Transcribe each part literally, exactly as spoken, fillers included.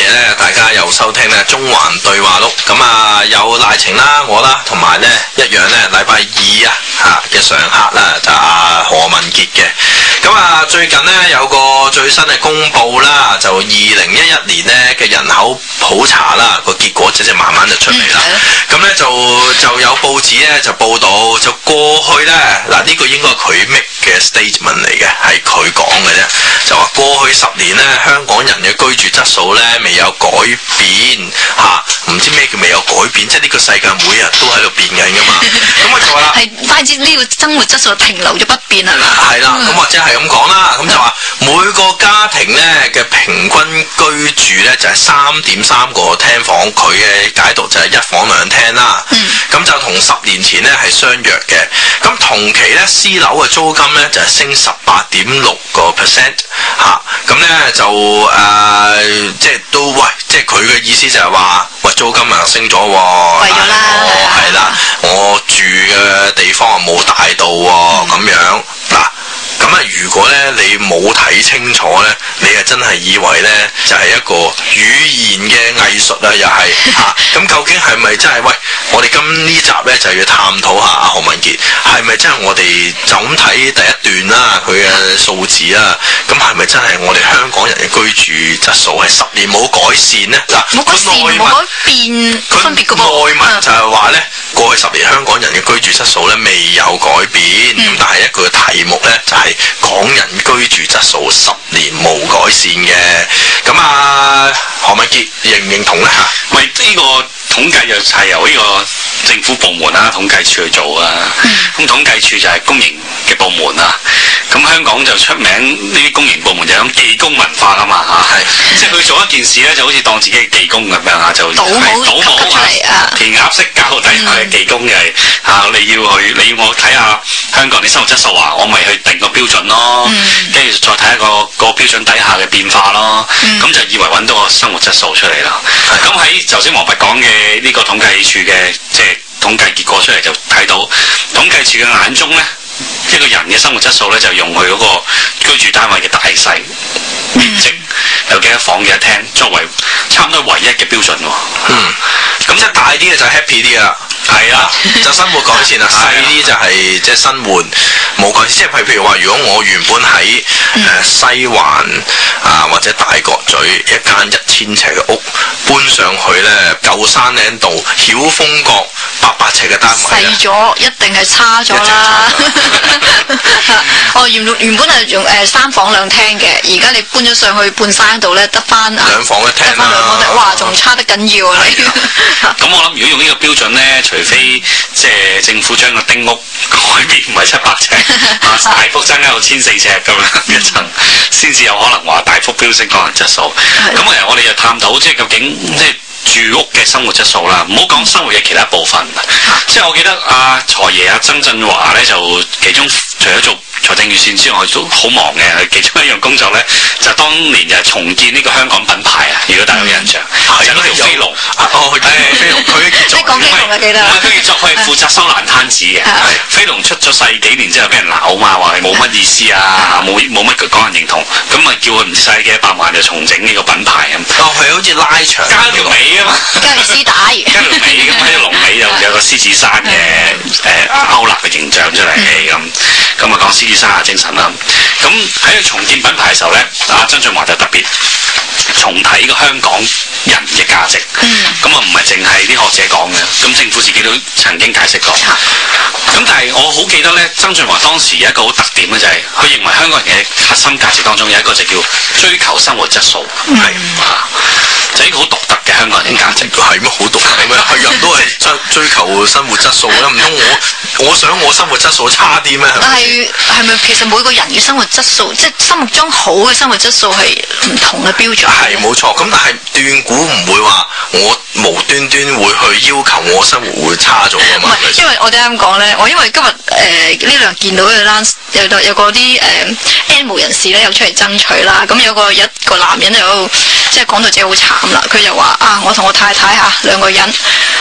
咧，大家又收聽咧中環對話錄。咁啊，有賴晴啦，我啦，同埋咧一樣咧，禮拜二啊嚇嘅常客啦，就阿何文傑嘅。咁啊，最近咧有個最新嘅公佈啦，就二零一一年咧嘅人口普查啦，個結果即係慢慢就出嚟啦。咁咧、嗯、就就有報紙咧就報道，就過去咧嗱呢個應該係佢 make 嘅 statement 嚟嘅，係佢講嘅啫，就話過去十年咧香港人嘅居住質素咧未有改變嚇，唔、啊、知咩叫未有改變，即係呢個世界每日都喺度變緊噶嘛。咁我就話啦， 係單止呢個生活質素停留咗不變係嘛？係啦， 咁或者係咁講啦，咁就話每個家庭咧嘅平均居住咧就係三點三個廳房，佢嘅解讀就係一房兩廳啦。咁、嗯、就同十年前咧係相若嘅。咁同期咧私樓嘅租金咧就係升十八點六個 percent 嚇，咁咧就誒、呃、即係都喂，即係佢嘅意思就係話喂租金啊升咗喎，貴咗啦，我係啦，我住嘅地方啊冇大到喎，咁、嗯、樣嗱。咁啊，如果咧你冇睇清楚咧，你啊真係以為咧就係、是、一個語言嘅藝術啊，又係嚇。咁究竟係咪真係？喂，我哋今呢集咧就要探討下阿何文傑係咪真係我哋就咁睇第一段啦，佢嘅數字啦。咁係咪真係我哋香港人嘅居住質素係十年冇改善咧？嗱， 冇改善冇改變分別嘅噃。 內文就係話咧，過去十年香港人嘅居住質素咧未有改變，咁、嗯、但係一個題目咧就係、是。港人居住質素十年冇改善嘅，咁啊何文傑認唔認同咧嚇？ 喂，呢個統計又係由呢個政府部門啦，統計處去做啊。咁、嗯、統計處就係公營嘅部門啦。咁香港就出名呢啲公營部門就係技工文化啊嘛嚇，係即係佢做一件事咧，就好似當自己係技工咁樣嚇，就倒模倒模啊，填鴨式教底下嘅技工就係、是、嚇、啊，你要去你要我睇下香港啲生活質素啊，我咪去定個標準咯，跟住、嗯、再睇下個個標準底下嘅變化咯，咁、嗯、就以為揾到個生活質素出嚟啦。咁喺頭先黃伯講嘅呢個統計處嘅即係統計結果出嚟，就睇到統計處嘅眼中咧，一個人嘅生活質素咧就用佢嗰個居住單位嘅大細、面積、有幾多房幾多廳作為差唔多唯一嘅標準喎。 嗯，咁即係大啲嘅就 happy 啲啦。係啦，就生活改善啦。細啲就係即係生活冇改善，即係譬譬如話，如果我原本喺誒、嗯呃、西環啊或者大角咀一間一千尺嘅屋，搬上去咧舊山嶺道曉峰閣八百尺嘅單位， 細咗一定係差咗啦。哦，原原本係用誒三房兩廳嘅，而家你搬咗上去半山度咧，得翻兩房一廳啦。得翻兩房廳， 哇，仲差得緊要啊！你咁我諗，如果用呢個標準咧，除非即係政府將個丁屋改變唔係七百尺，啊大幅增加到千四尺咁樣一層，先至有可能話大幅飆升個人質素。咁其實我哋就探討即係究竟即係住屋嘅生活質素啦，唔好講生活嘅其他部分。即係我記得阿財爺阿曾俊華咧，就其中除咗做財政預算之外，都好忙嘅。佢其中一樣工作咧，就當年就係重建呢個香港品牌啊！如果大家有印象，就嗰條飛龍。哦，係飛龍，佢嘅傑作。 你講飛龍啊？記得。 佢傑作佢係負責收爛攤子嘅。係飛龍出咗世幾年之後，俾人鬧嘛，話係冇乜意思啊，冇冇乜港人認同，咁啊叫佢唔使幾百萬就重整呢個品牌咁。哦，係好似拉長。加條尾啊嘛。 加條絲帶。 加條尾咁喺龍尾就有個獅子山嘅誒勾勒嘅形象出嚟咁，咁啊講獅子山下精神啦。咁喺佢重建品牌嘅時候咧，阿曾俊華就特別重睇個香港人嘅價值。咁啊唔係淨係啲學者講嘅，咁政府自己都曾經解釋過。咁但係我好記得咧，曾俊華當時有一個好特點咧，就係佢認為香港人嘅核心價值當中有一個就叫追求生活質素，係啊、嗯，就係一個好獨特嘅香港人嘅價值。 係咩好獨特咩？係人都係追追求生活質素啦，唔通我我想我生活質素差啲咩？ 但係係咪其實每個人嘅生活質素，即係心目中好嘅生活質素係唔同嘅標準？ 係冇錯，咁但係斷估唔會話我無端端會去要求我生活會差咗㗎嘛？ 唔係，因為我哋啱講咧，我因為今日誒呢兩日見到嘅啦，有有個啲誒 N 無人士咧，又出嚟爭取啦。咁有個一個男人就即係講到自己好慘啦，佢就話啊，我同我太太嚇兩個人誒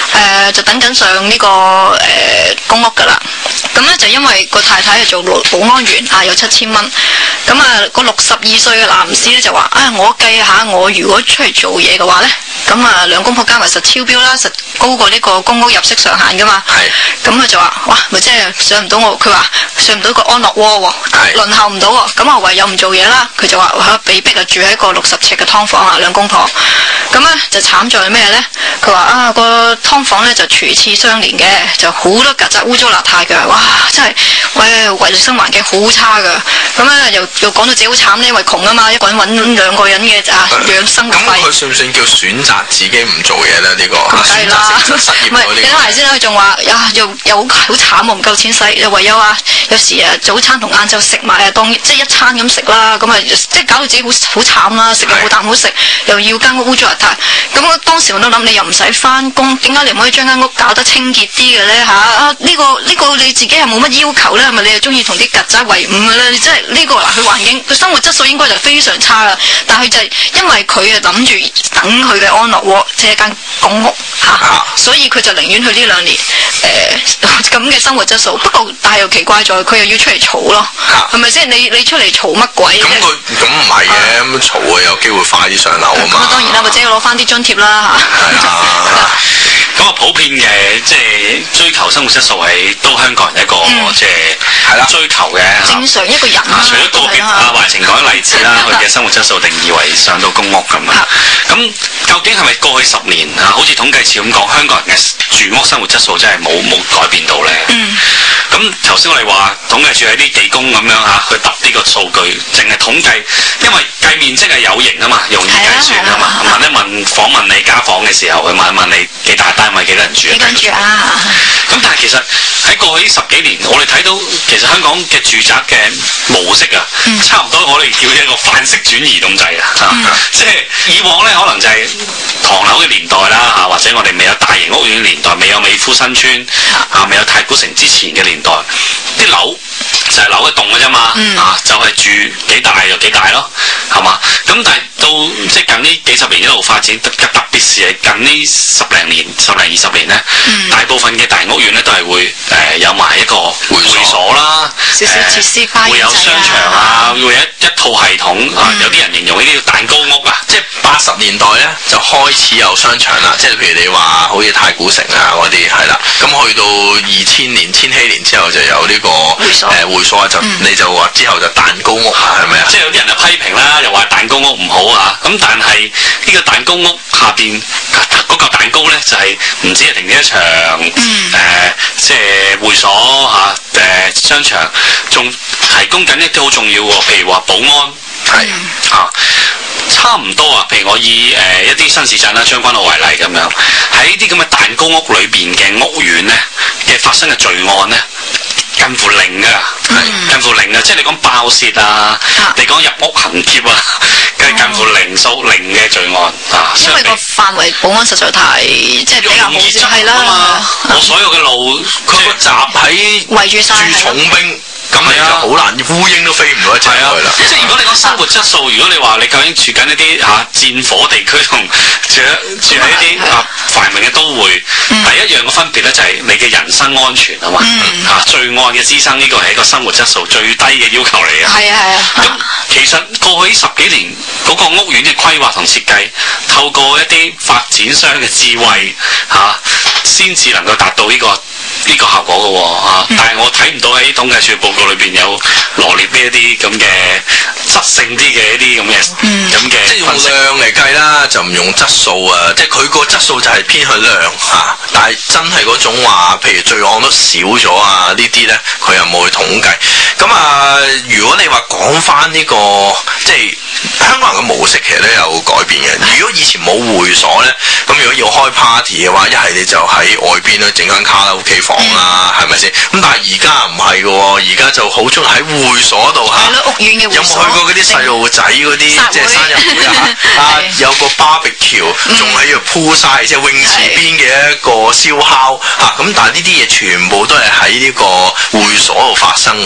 啊，就等緊上呢、個誒、呃、公屋㗎啦。咁咧就因為個太太係做保安員啊，有七千蚊。咁啊，個六十二歲嘅男士咧就話：啊，我計下我如果出嚟做嘢嘅話咧，咁啊兩公婆加埋實超標啦，實高過呢個公屋入息上限㗎嘛。係。咁啊就話：哇，咪即係上唔到我，佢話上唔到個安樂窩喎，輪候唔到喎。咁啊唯有唔做嘢啦。佢就話：嚇，被逼啊住喺個六十尺嘅劏房啊，兩公婆。咁咧就慘在咩咧？佢話啊個劏房咧就廚廁相連嘅，就好多曱甴污糟邋遢嘅，哇！真係喂衞生環境好差噶。咁咧又又講到自己好慘呢，因為窮啊嘛，一個人揾兩個人嘅啊養生活費。 咁佢算唔算叫選擇自己唔做嘢咧？呢、呢個選擇性失業嗰啲。 唔係你睇埋先啦，佢仲話啊又又好好慘喎，唔夠錢使，又唯有啊有時啊早餐同晏晝食埋啊當即係一餐咁食啦，咁啊即係搞到自己好好慘啦，食又冇啖好食，又要間屋污糟邋遢。咁我當時我都諗，你又唔使翻工，點解你唔可以將間屋搞得清潔啲嘅咧嚇？啊呢、呢個呢、呢個你自己係冇乜要求咧，係咪你又中意同啲曱甴為伍嘅咧？你真係呢個嗱，佢環境佢生活質素應該就非常差啦。但係佢就係因為佢啊諗住等佢嘅安樂窩，即係一間公屋嚇，啊、所以佢就寧願去呢兩年誒咁嘅生活質素。不過但係又奇怪在佢又要出嚟嘈咯，係咪先？你你出嚟嘈乜鬼啫？咁佢咁唔係嘅，咁嘈啊有機會快啲上樓啊嘛。咁啊當然啦，或者要攞翻啲津貼啦嚇。 係啊。 咁啊，普遍嘅即係追求生活質素係都香港人一個、嗯、即係係啦追求嘅正常一個人啦、 啊。除咗個別啊壞情講例子啦，佢嘅生活質素定義為上到公屋咁啊。咁究竟係咪過去十年啊，好似統計處咁講，香港人嘅住屋生活質素真係冇冇改變到咧？嗯。咁頭先我哋話統計處喺啲地公咁樣嚇去揼呢個數據，淨係統計，因為計面積係有形啊嘛，容易計算啊嘛。問一問訪問你家訪嘅時候，佢問一問你幾大單位幾多人住啊？幾多人住啊？咁但係其實喺過去呢十幾年，我哋睇到其實香港嘅住宅嘅模式啊，嗯、差唔多我哋叫一個範式轉移咁滯啊，嗯、即係以往咧可能就係唐樓嘅年代啦嚇，或者我哋未有大型屋苑嘅年代，未有美孚新村啊，未有太古城之前嘅年代，啲樓就係樓一棟嘅啫嘛，嗯、啊就係、是、住幾大就幾大咯，係嘛？咁但係到即係近呢幾十年一路發展，特特別是係近呢十零年、十零二十年咧，嗯、大部分嘅大型屋苑咧都係會誒、呃、有埋一個會所啦， 少少設施花園、啊、 會有商場啊，會有一一套系統、嗯、啊，有啲人形容呢啲叫蛋糕屋啊， 即係八十年代咧就開始有商場啦，即係譬如你話好似太古城啊嗰啲係啦，咁去到二千年、千禧年之後就有呢、這個會所，誒、呃、會所就、嗯、你就話之後就蛋糕屋啊，係咪啊？ 即係有啲人就批評啦，又話蛋糕屋唔好啊，咁但係呢個蛋糕屋下邊嗰個蛋糕咧就係、是、唔止係停車場，誒、嗯呃、即係會所嚇，誒、呃、商場，仲提供緊一啲好重要喎，譬如話保安係啊。差唔多啊，譬如我以誒、呃、一啲新市鎮啦，將軍澳為例咁樣，喺啲咁嘅蛋糕屋裏邊嘅屋苑咧嘅發生嘅罪案咧，近乎零噶，係、嗯、近乎零噶，即係你講爆竊啊，啊你講入屋行劫啊，係近乎零數零嘅罪案啊。 因為個範圍保安實在太即係比較好啲，係啦。 我所有嘅路， 佢個集喺圍住晒駐重兵。咁你就好難，烏蠅都飛唔到一隻去啦。 即係如果你講生活質素，如果你話你究竟住緊一啲嚇、啊、戰火地區同住住喺一啲啊繁榮嘅都會，嗯、第一樣嘅分別咧就係你嘅人身安全啊嘛。嚇罪案嘅滋生呢個係一個生活質素最低嘅要求嚟嘅。係啊係啊。咁、啊、其實過去十幾年嗰、那個屋苑嘅規劃同設計，透過一啲發展商嘅智慧嚇，先、啊、至能夠達到呢、這個。呢個效果嘅喎、啊嗯、但係我睇唔到喺統計處報告裏邊有羅列呢一啲咁嘅質性啲嘅一啲咁嘅咁嘅， 即係用量嚟計啦，就唔用質素啊！即係佢個質素就係偏向量嚇、啊，但係真係嗰種話，譬如罪案都少咗啊，呢啲咧佢又冇去統計。咁啊，如果你話講翻呢個即係香港人嘅模式，其實都有改變嘅。如果以前冇會所咧，咁如果要開 party 嘅話，一係你就喺外邊咧整間卡拉 OK 房啦，係咪先？咁但係而家唔係嘅喎，而家就好中意喺會所度嚇。係咯， 屋苑嘅會所。有冇去過嗰啲細路仔嗰啲即係生日會啊？啊，有個 barbecue，仲喺度鋪晒，即係泳池邊嘅一個燒烤嚇。咁但係呢啲嘢全部都係喺呢個會所度發生嘅喎。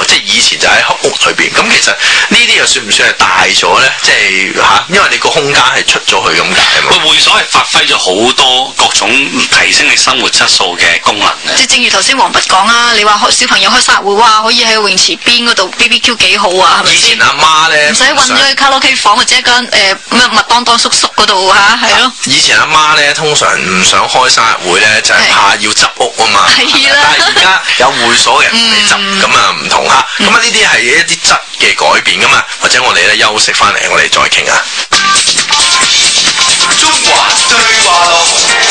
後，即係以前就喺屋裏邊。咁其實呢啲又算唔算係大咗咧？即係嚇，因為你個空間係出咗去咁解啊嘛。 個會所係發揮咗好多各種提升你生活質素嘅功能嘅。 即係正如頭先黃筆講啊，你話開小朋友開生日會，哇，可以喺泳池邊嗰度 B B Q 幾好啊，係咪先？ 以前阿媽咧唔使韞咗去卡拉 OK 房或者一間誒咩麥當當叔叔嗰度嚇，係咯。 以前阿媽咧通常唔想開生日會咧，就係怕要執屋啊嘛。 係啦。 但係而家有會所嘅人嚟執，咁啊唔同嚇。咁啊呢啲係一啲質嘅改變噶嘛，或者我哋咧休息翻嚟，我哋再傾啊。 中華對話錄。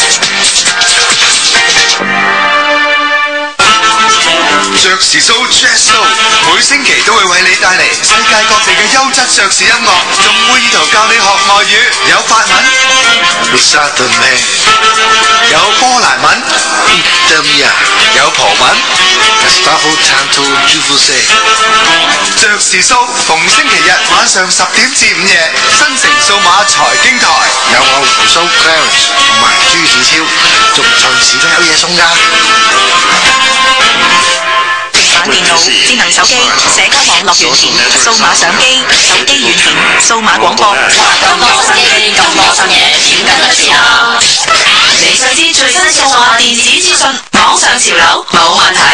爵士蘇 Jazz Show 每星期都會為你帶嚟世界各地嘅優質爵士音樂，仲會意圖教你學外語，有法文 Lusathame， 有波蘭文 Idemia， 有葡文 Estavo Tanto Juvuse。 爵士蘇逢星期日晚上十點至午夜，新城數碼財經台有我胡蘇 Clarence 同埋朱子超，仲隨時都有嘢送㗎。 平板電腦、智能手機、社交網絡軟件、數碼相機、手機軟件、數碼廣播。 咁多新機，咁多新嘢，點跟得上啊？你想知最新數碼電子資訊，網上潮流冇問題。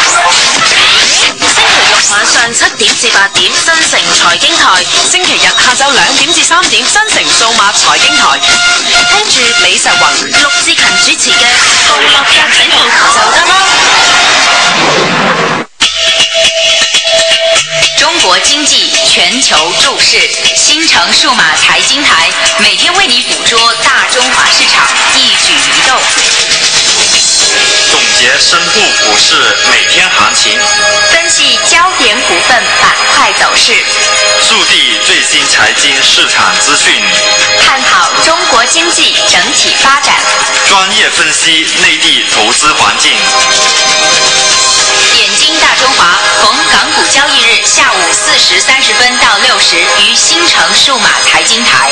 星期六晚上七點至八點，新城財經台；星期日下晝兩點至三點，新城數碼財經台。聽住李石宏、陸志勤主持嘅《部落格醒報》就得啦。 中國經濟全球注視，新城數碼財經台每天為你捕捉大中華市場一舉一動， 總結深度股市每天行情， 分析焦點股份板塊走勢， 速遞最新財經市場資訊， 探討中國經濟整體發展， 專業分析內地投資環境。 眼睛大中華，逢港股交易日下午四時三十分到六時於新城數碼財經台。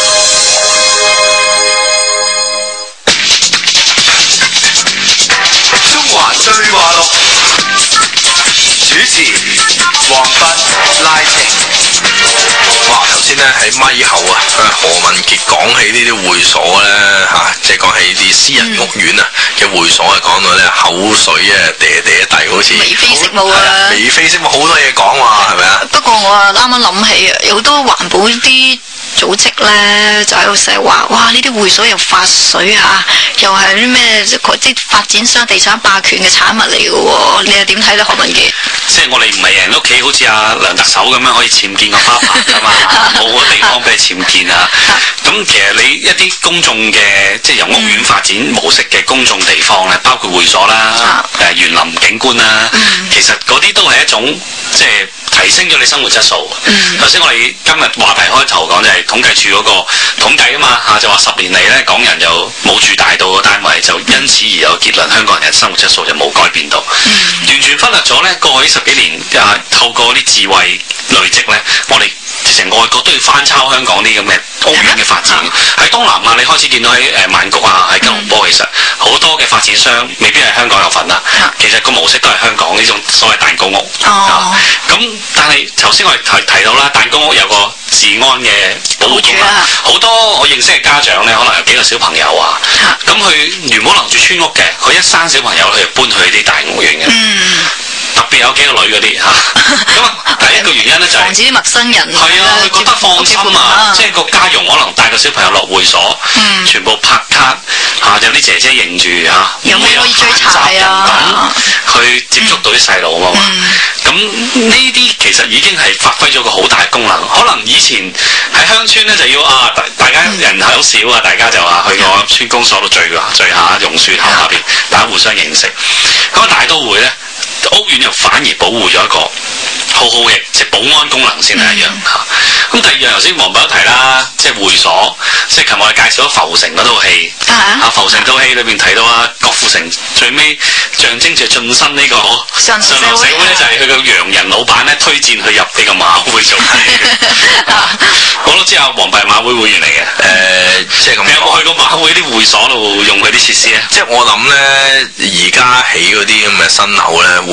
中華對話錄，主持黃筆拉晴。 哇！頭先咧喺咪後啊，何文傑講起呢啲會所咧嚇，即係講起啲私人屋苑啊嘅會所啊，講到咧口水啊嗲嗲地，好似眉飛色舞啊， 眉飛色舞好多嘢講喎，係咪啊？ 不過我啊啱啱諗起啊，有好多環保啲組織咧，就喺度成日話，哇！呢啲會所又發水嚇、啊，又係啲咩啲發展商地產霸權嘅產物嚟嘅喎，你又點睇咧？何文傑？ 即係我哋唔係人屋企好似阿梁特首咁樣可以僭建個花棚㗎嘛，冇個地方俾你僭建啊。咁其實你一啲公眾嘅即係由屋苑發展模式嘅公眾地方咧，包括會所啦、誒園林景觀啦，其實嗰啲都係一種即係提升咗你生活質素。頭先我哋今日話題開頭講就係統計處嗰個統計啊嘛嚇，就話十年嚟咧港人就冇住大到嘅單位，就因此而有結論，香港人嘅生活質素就冇改變到，完全忽略咗咧過去十幾年啊透過啲智慧累積咧，我哋成外國都要翻抄香港啲咁嘅屋苑嘅發展。喺東南亞你開始見到喺誒曼谷啊，喺吉隆坡，其實好多嘅發展商未必係香港有份啦，其實個模式都係香港呢種所謂蛋糕屋。哦，咁但係頭先我哋提提到啦，蛋糕屋有個治安嘅保護功能，好多我認識嘅家長咧，可能有幾個小朋友啊，咁佢原本留住村屋嘅，佢一生小朋友佢就搬去啲大屋苑嘅。嗯，特別有幾個女嗰啲嚇，咁啊第一個原因咧就係防止啲陌生人係啊，佢覺得放心啊，即係個家傭可能帶個小朋友落會所，全部拍卡嚇，有啲姐姐認住嚇， 有冇可以追查啊？ 去接觸到啲細路啊嘛，咁呢啲其實已經係發揮咗個好大功能。可能以前喺鄉村咧就要啊，大家人口少啊，大家就話去個村公所度聚啊，聚下榕樹頭下邊，大家互相認識。咁啊大都會咧，屋苑又反而保護咗一個好好嘅即係保安功能先係一樣嚇。咁第二樣頭先黃伯提啦，即係會所，即係琴日我哋介紹咗浮城嗰套戲啊，浮城套戲裏邊睇到啊，郭富城最尾象徵住晉身呢個上流社會咧，就係佢個洋人老闆咧推薦佢入呢個馬會做戲。我都知啊，黃伯係馬會會員嚟嘅。誒，即係咁。你有冇去過馬會啲會所度用佢啲設施咧？ 即係我諗咧，而家起嗰啲咁嘅新樓咧，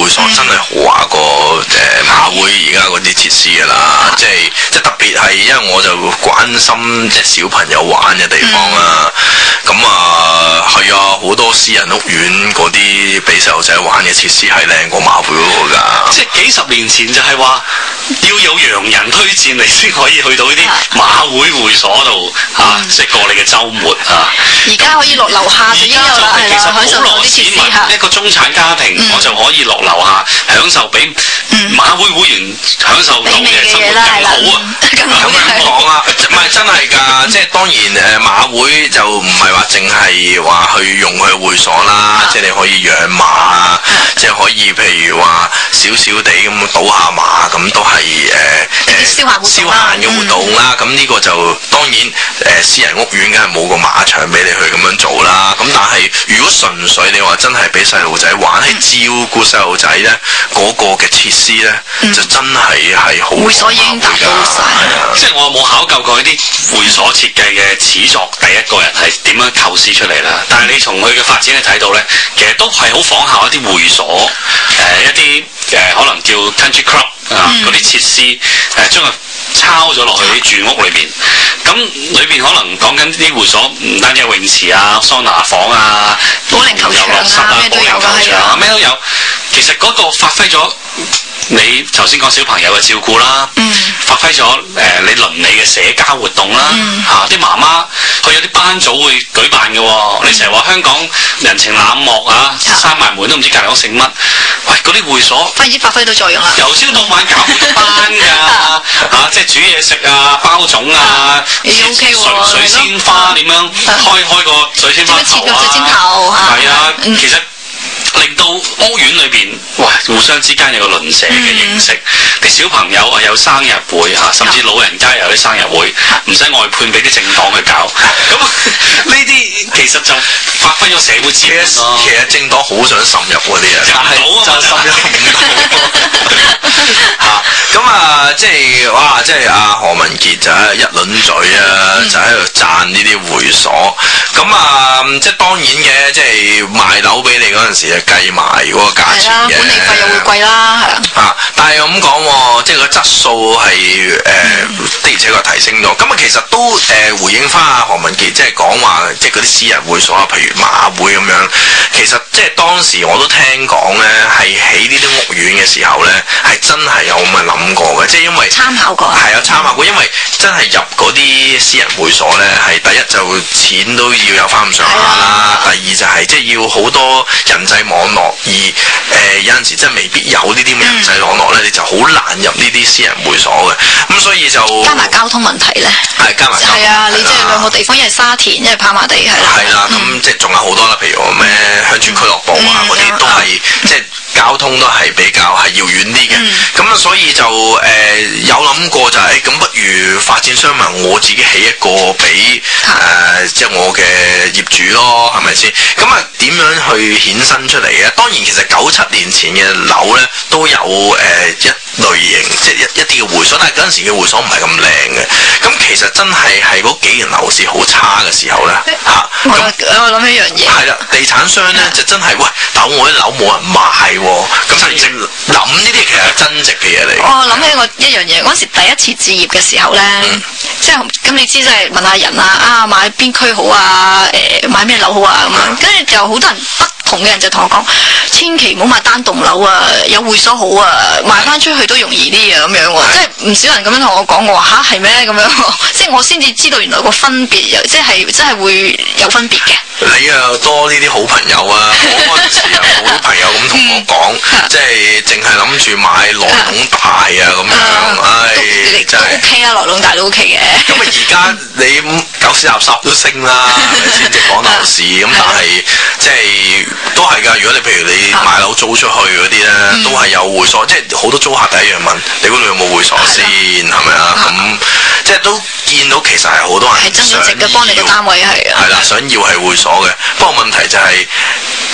會所真係豪華過誒馬會而家嗰啲設施㗎啦，即係即係特別係因為我就關心即係小朋友玩嘅地方啦。咁啊係啊，好多私人屋苑嗰啲俾細路仔玩嘅設施係靚過馬會嗰個㗎。 即係幾十年前就係話要有洋人推薦你先可以去到呢啲馬會會所度嚇， 嗯、 即係過你嘅週末啊！ 而家可以落樓下就已經有啦，係啦，享受到啲設施嚇。 一個中產家庭， 嗯、 我就可以落樓下享受比馬會會員享受到嘅生活更好啊！ 咁樣講啊，唔係真係㗎，即係當然誒馬會就唔係話淨係話去用佢會所啦，即係你可以養馬啊，即係可以譬如話少少地咁賭下馬，咁都係誒消閒活動消閒嘅活動啦。咁呢個就當然誒私人屋苑梗係冇個馬場俾你去咁樣做啦。咁但係如果純粹你話真係俾細路仔玩，係照顧細路仔咧，嗰個嘅設施咧就真係係好會所已經達到晒。 即係我冇考究過呢啲會所設計嘅始作第一個人係點樣構思出嚟啦。但係你從佢嘅發展你睇到咧，其實都係好仿效一啲會所，誒、呃、一啲誒、呃、可能叫 country club 啊嗰啲設施，誒將佢抄咗落去啲住屋裏邊。咁裏邊可能講緊啲會所唔單止有泳池啊、桑拿房啊、 保齡球場啊，咩都有㗎，係啊， 咩都有。其實嗰個發揮咗你頭先講小朋友嘅照顧啦，嗯、發揮咗誒、呃、你鄰里嘅社交活動啦，嚇啲媽媽佢有啲班組會舉辦嘅喎、哦。嗯、你成日話香港人情冷漠啊，閂埋門都唔知隔離屋食乜。喂，嗰啲會所反而發揮到作用啦。 由朝到晚搞好多班㗎，嚇、啊、即係煮嘢食啊、包粽啊、 你 OK 喎， 水水仙花點樣開開個水仙花頭啊？ 水仙頭係啊，其實。令到屋苑裏邊，喂，互相之間有個鄰舍嘅認識，啲、嗯、小朋友啊有生日會嚇，甚至老人家有啲生日會，唔使外判俾啲政黨去搞。咁呢啲其實就發揮咗社會資源咯。 其實政黨好想滲入嗰啲啊，但係就滲入唔到。嚇咁啊，即係哇，即係阿何文傑就係一輪嘴啊，嗯、就喺度讚呢啲會所。咁啊，即係當然嘅，即係賣樓俾你嗰陣時啊，計埋嗰個價錢嘅。 管理費又會貴啦，係啊。 啊，但係咁講喎，即係個質素係誒、呃嗯、的而且確提升咗。咁啊，其實都誒、呃、回應翻阿何文傑，即係講話，即係嗰啲私人會所啊，譬如馬會咁樣。其實即係當時我都聽講咧，係起呢啲屋苑嘅時候咧，係真係有咁嘅諗過嘅，即係因為參考過。 係啊，參考過，因為真係入嗰啲私人會所咧，係第一就錢都要有翻咁上下啦，第二就係即係要好多人際網絡，而誒、呃、有陣時真係未必有呢啲咁嘅人際網絡咧，嗯、你就好難入呢啲私人會所嘅。咁所以就加埋交通問題咧，係加埋係啊，你即係兩個地方，一係沙田，一係跑馬地，係啦。 係啦，咁、嗯、即係仲有好多啦，譬如咩鄉村俱樂部啊嗰啲、嗯、都係、嗯、即係交通都係比較係遙遠啲嘅。咁啊、嗯，所以就誒、呃、有諗過就係、是、咁，不如發展商咪我自己起一個俾誒、呃、即係我嘅業主咯，係咪先？咁啊點樣去衍生出嚟嘅？當然其實九七年前嘅樓咧都有誒、呃、一類型，即係一一啲嘅會所，但係嗰陣時嘅會所唔係咁靚嘅。咁其實真係係嗰幾年樓市好差嘅時候咧嚇。 我我諗一樣嘢。係啦，地產商咧就真係喂，但我啲樓冇人買喎，咁就正諗呢啲其實係增值嘅嘢嚟。 我諗起我一樣嘢，嗰時第一次置業嘅時候咧，嗯、即係咁你知即係問下人啊，啊買邊區好啊，誒、呃、買咩樓好啊咁樣，跟住就好多人不同嘅人就同我講，千祈唔好買單棟樓啊，有會所好啊，賣翻出去都容易啲啊咁樣喎，即係唔少人咁樣同我講，我話吓係咩咁樣，即係我先至知道原來個分別，即係真係會有分別嘅。 你啊多呢啲好朋友啊，我嗰陣時有好朋友咁同我講，嗯、即係淨係諗住買內籠大啊咁樣，唉，真係 OK 啊，內籠大都 OK 嘅。咁啊而家你狗屎垃圾都升啦，係咪先？即係講樓市咁，但係即係都係㗎。如果你譬如你買樓租出去嗰啲咧，嗯、都係有會所，即係好多租客第一樣問你嗰度有冇會所先，係咪啊？咁即係都見到其實係好多人係真正值得幫你個單位係啊。 係啦，想要係會所嘅，不過問題就係、是。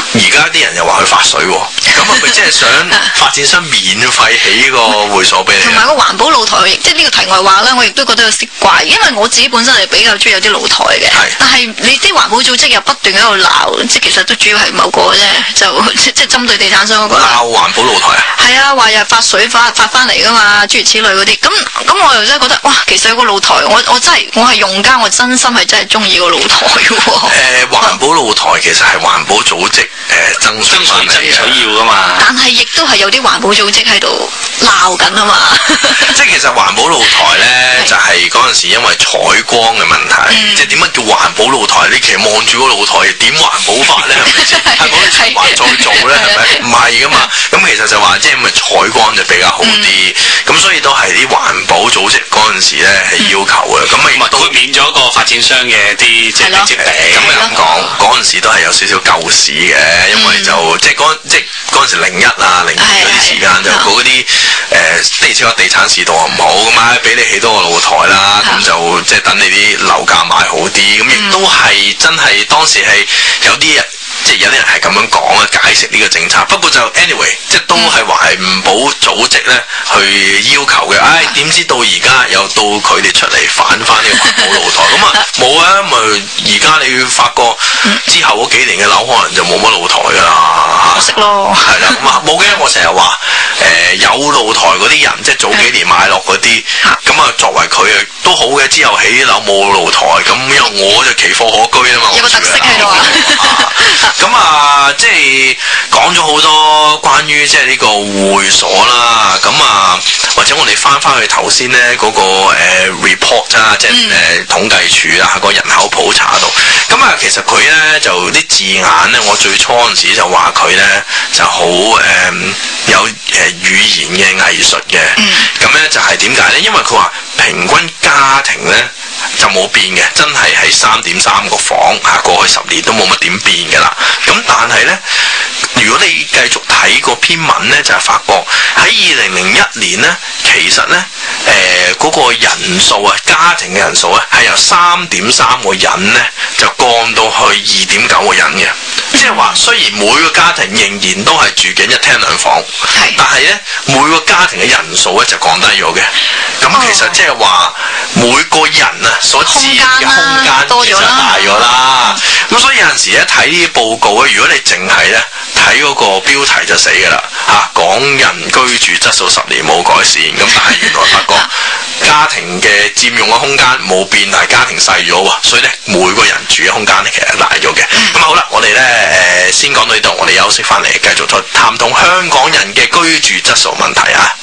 而家啲人又話去發水喎，咁啊咪即係想發展商免費起個會所俾你。 同埋個環保露台，即係呢個題外話啦，我亦都覺得有啲怪，因為我自己本身係比較中意有啲露台嘅，但係你啲環保組織又不斷喺度鬧，即係其實都主要係某個啫，就即係針對地產商嗰個。 鬧環保露台啊？ 係啊，話又係發水發發翻嚟噶嘛，諸如此類嗰啲。咁咁我又真係覺得，哇，其實有個露台，我我真係我係用家，我真心係真係中意個露台嘅喎。誒、 呃，環保露台其實係環保組織誒爭取翻嚟嘅， 爭取要噶嘛。 但係亦都係有啲環保組織喺度鬧緊啊嘛。 即係其實環保露台咧，就係嗰陣時因為採光嘅問題，嗯、即係點解叫環保露台？你其實望住個露台點環保法咧？係咪先？係咪可以循環再做咧？係咪？唔係噶嘛。咁其實就話即係因為採光就比較好啲，咁、嗯、所以都係啲環保組織嗰陣時咧係要求嘅。咁啊亦都免咗個發展商嘅啲即係積地。 咁樣講，嗰陣時都係有少少舊市嘅，因為就、嗯、即係嗰即係嗰陣時零一啊零二嗰啲時間就嗰啲誒的而且確地產市道唔好咁啊，俾你起多個露台啦，咁就即係等你啲樓價賣好啲，咁亦都係真係當時係有啲人。即係有啲人係咁樣講啊，解釋呢個政策。不過就 anyway， 即係都係環保組織咧去要求嘅。唉，點知到而家又到佢哋出嚟反翻呢個環保露台咁啊？冇啊，咪而家你發覺之後嗰幾年嘅樓可能就冇乜露台㗎啦。 可惜咯。係啦，咁啊冇嘅。我成日話誒有露台嗰啲人，即係早幾年買落嗰啲，咁啊作為佢啊都好嘅。之後起樓冇露台，咁因為我就奇貨可居啊嘛。 有個特色喺度啊。 咁啊，即係講咗好多關於即係呢個會所啦，咁啊，或者我哋翻翻去頭先咧嗰個誒、呃、report 啊，即係誒、呃、統計處啊個人口普查度，咁啊，其實佢咧就啲字眼咧，我最初嗰陣時就話佢咧就好誒、呃、有誒語言嘅藝術嘅，咁咧就係點解咧？因為佢話平均家庭咧就冇變嘅，真係係三點三個房嚇，過去十年都冇乜點變㗎啦。咁但係咧，如果你繼續睇個篇文咧，就係、是、發覺喺二零零一年咧，其實咧誒嗰個人數啊，家庭嘅人數咧係由三點三個人咧就降到去二點九個人嘅。即係話，雖然每個家庭仍然都係住緊一廳兩房，但係咧每個家庭嘅人數咧就降低咗嘅。咁其實即係話每個人啊所佔嘅空間其實大咗啦。咁所以有陣時咧睇呢啲報告咧，如果你淨係咧睇嗰個標題就死㗎啦嚇，港人居住質素十年冇改善。咁但係原來發覺家庭嘅佔用嘅空間冇變，但係家庭細咗喎，所以咧每個人住嘅空間咧其實大咗嘅。咁好啦，我哋咧。誒，先講到呢度，我哋休息翻嚟，繼續再探討香港人嘅居住質素問題啊！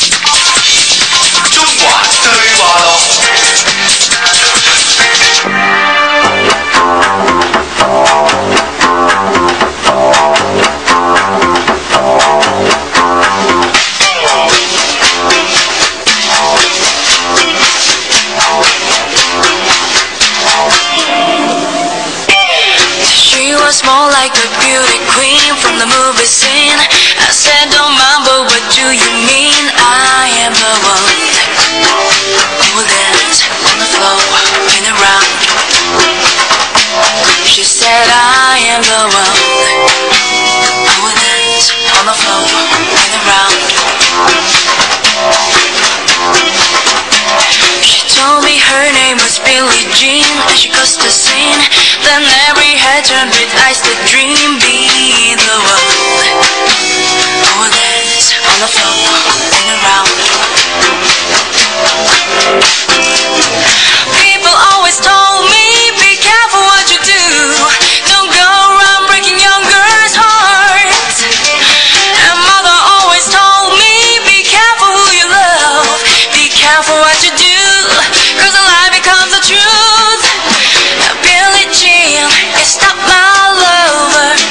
中華對話錄。 More like a beauty queen from the movie scene. I said don't mind, but what do you mean? I am the one who will dance on the floor, spin around. She said I am the one who will dance on the floor, spin around. She told me her name was Billie Jean, and she caused a scene. Then every head turned with eyes that dream. Be the one who will dance on the floor and around. People always told me, be careful what you do. Don't go around breaking young girls' hearts. And mother always told me, be careful who you love. Be careful what you do, cause a lie becomes the truth. Billie Jean, it's not my lover.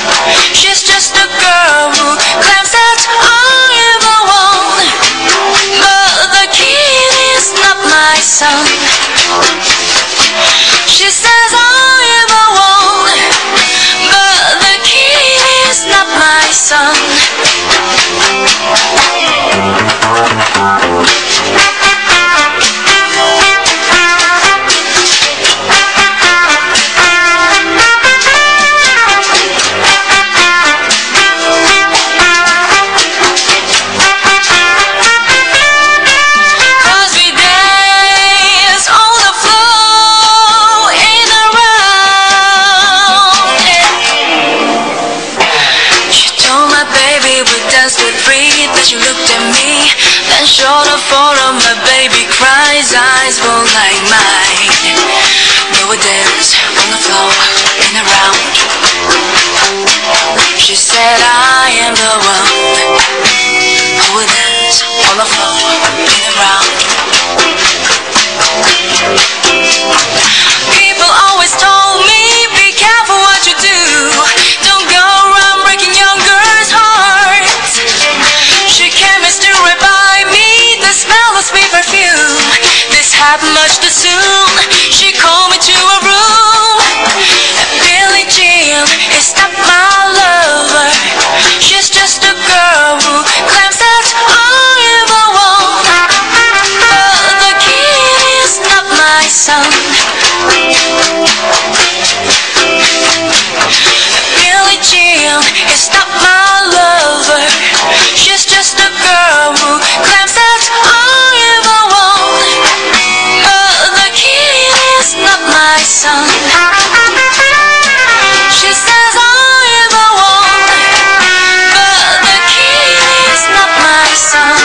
we would dance with free. Then she looked at me, then showed a photo. My baby cries, eyes full like mine. We would dance on the floor in a round. She said I am the one who would dance on the floor in a round. People always told me, be careful what you do. Don't go around breaking young girls' hearts. She came and stood right by me, the smell of sweet perfume. This happened much too soon. She called me to a room. Billie Jean is not my lover. She's just a girl who claims that I am the one. But the kid is not my son. Billie Jean is not my lover. She's just a girl who claims that I am the one. But the kid is not my son. She says I am the one. But the kid is not my son.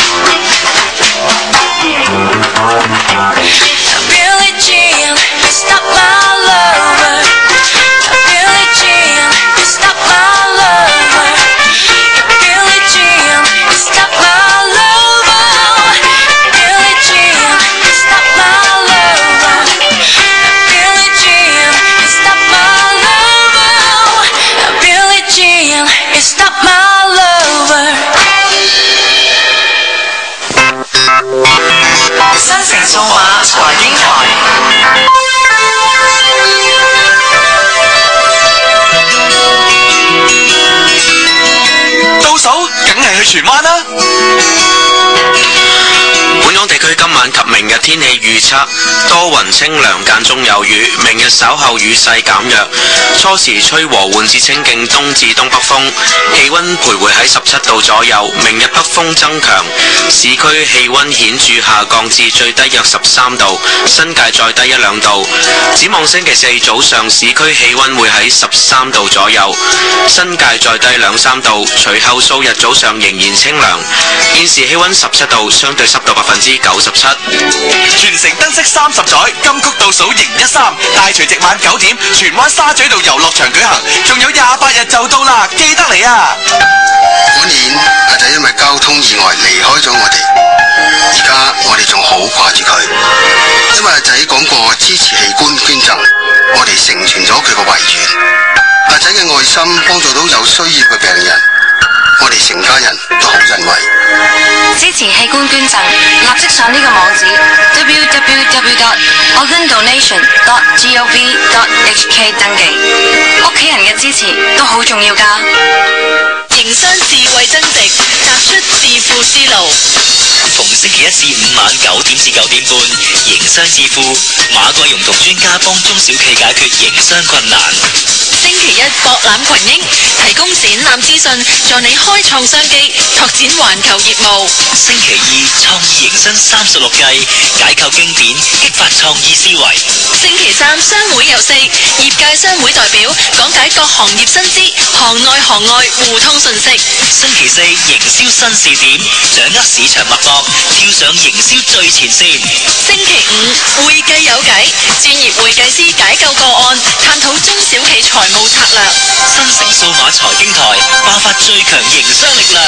Billie Jean is not my lover. Billie Jean is not my lover. Billie Jean is not my lover. Billie Jean is not my lover. Billie Jean is not my lover. Billie Jean is not my lover. 新城數碼財經台。 倒數梗係去荃灣啦。 本港地區今晚及明日天氣預測多雲清涼間中有雨，明日稍後雨勢減弱，初時吹和緩至清勁東至東北風，氣温徘徊喺十七度左右。明日北風增強，市區氣温顯著下降至最低約十三度，新界再低一兩度。展望星期四早上市區氣温會喺十三度左右，新界再低兩三度，隨後數日早上仍然清涼。現時氣温十七度，相對濕度百分之九十七。 全城燈飾三十載，金曲倒數迎一三，大除夕晚九點，荃灣沙咀道遊樂場舉行，仲有廿八日就到啦，記得嚟啊！ 本年阿仔因為交通意外離開咗我哋，而家我哋仲好掛住佢，因為阿仔講過支持器官捐贈，我哋成全咗佢個遺願。阿仔嘅愛心幫助到有需要嘅病人，我哋成家人都好欣慰。 支持器官捐贈，立即上呢個網址 double-u double-u double-u dot organ donation dot gov dot h k 登記。屋企人嘅支持都好重要㗎。 營商智慧增值，踏出致富之路。 逢星期一至五晚九點至九點半，營商致富，馬貴榮同專家幫中小企解決營商困難。 星期一博覽群英，提供展覽資訊，助你開創商機，拓展環球業務。 星期二創意營生三十六計，解構經典，激發創意思維。 星期三商會遊四，業界商會代表講解各行業新知，行內行外互通信息。 星期四營銷新視點，掌握市場脈搏，跳上營銷最前線。 星期五會計有計，專業會計師解構個案，探討中小企財務策略。 新城數碼財經台爆發最強營商力量。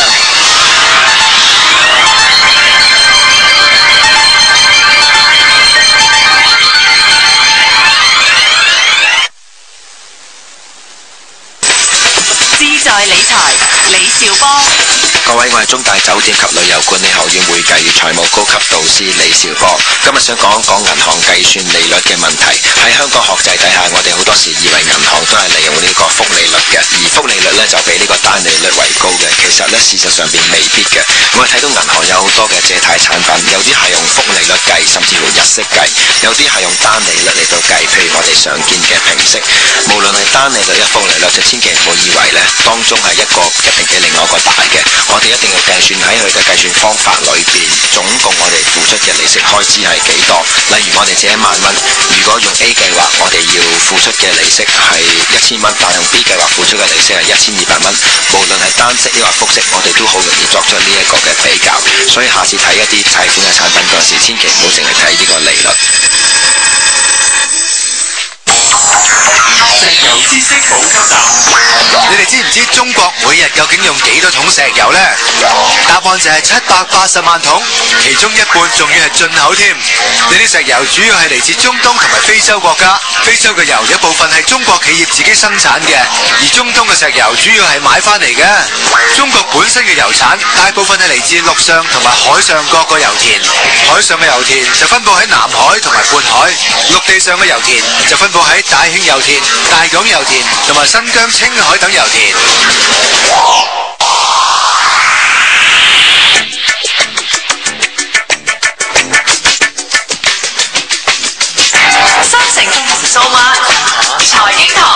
志在理財，李兆波。 各位，我係中大酒店及旅遊管理學院會計與財務高級導師李兆波。今日想講一講銀行計算利率嘅問題。喺香港學制底下，我哋好多時以為銀行都係利用呢個複利率嘅，而複利率呢就比呢個單利率為高嘅。其實呢，事實上邊未必嘅。我哋睇到銀行有好多嘅借貸產品，有啲係用複利率計，甚至乎日息計；有啲係用單利率嚟到計。譬如我哋常見嘅平息，無論係單利率一複利率，就千祈唔好以為呢當中係一個一定比另外一個大嘅，我哋一定要計算喺佢嘅計算方法裏邊，總共我哋付出嘅利息開支係幾多？例如我哋借一萬蚊，如果用 A 計劃，我哋要付出嘅利息係一千蚊，但用 B 計劃付出嘅利息係一千二百蚊。無論係單息抑或複息，我哋都好容易作出呢一個嘅比較。所以下次睇一啲貸款嘅產品嗰陣時，千祈唔好淨係睇呢個利率。 石油知識補給站，你哋知唔知中國每日究竟用幾多桶石油呢？答案就係七百八十萬桶，其中一半仲要係進口添。呢啲石油主要係嚟自中東同埋非洲國家，非洲嘅油有部分係中國企業自己生產嘅，而中東嘅石油主要係買翻嚟嘅。中國本身嘅油產大部分係嚟自陸上同埋海上各個油田，海上嘅油田就分布喺南海同埋渤海，陸地上嘅油田就分布喺大興油田、大港油田同埋新疆青海等油田。 新城數碼財經台。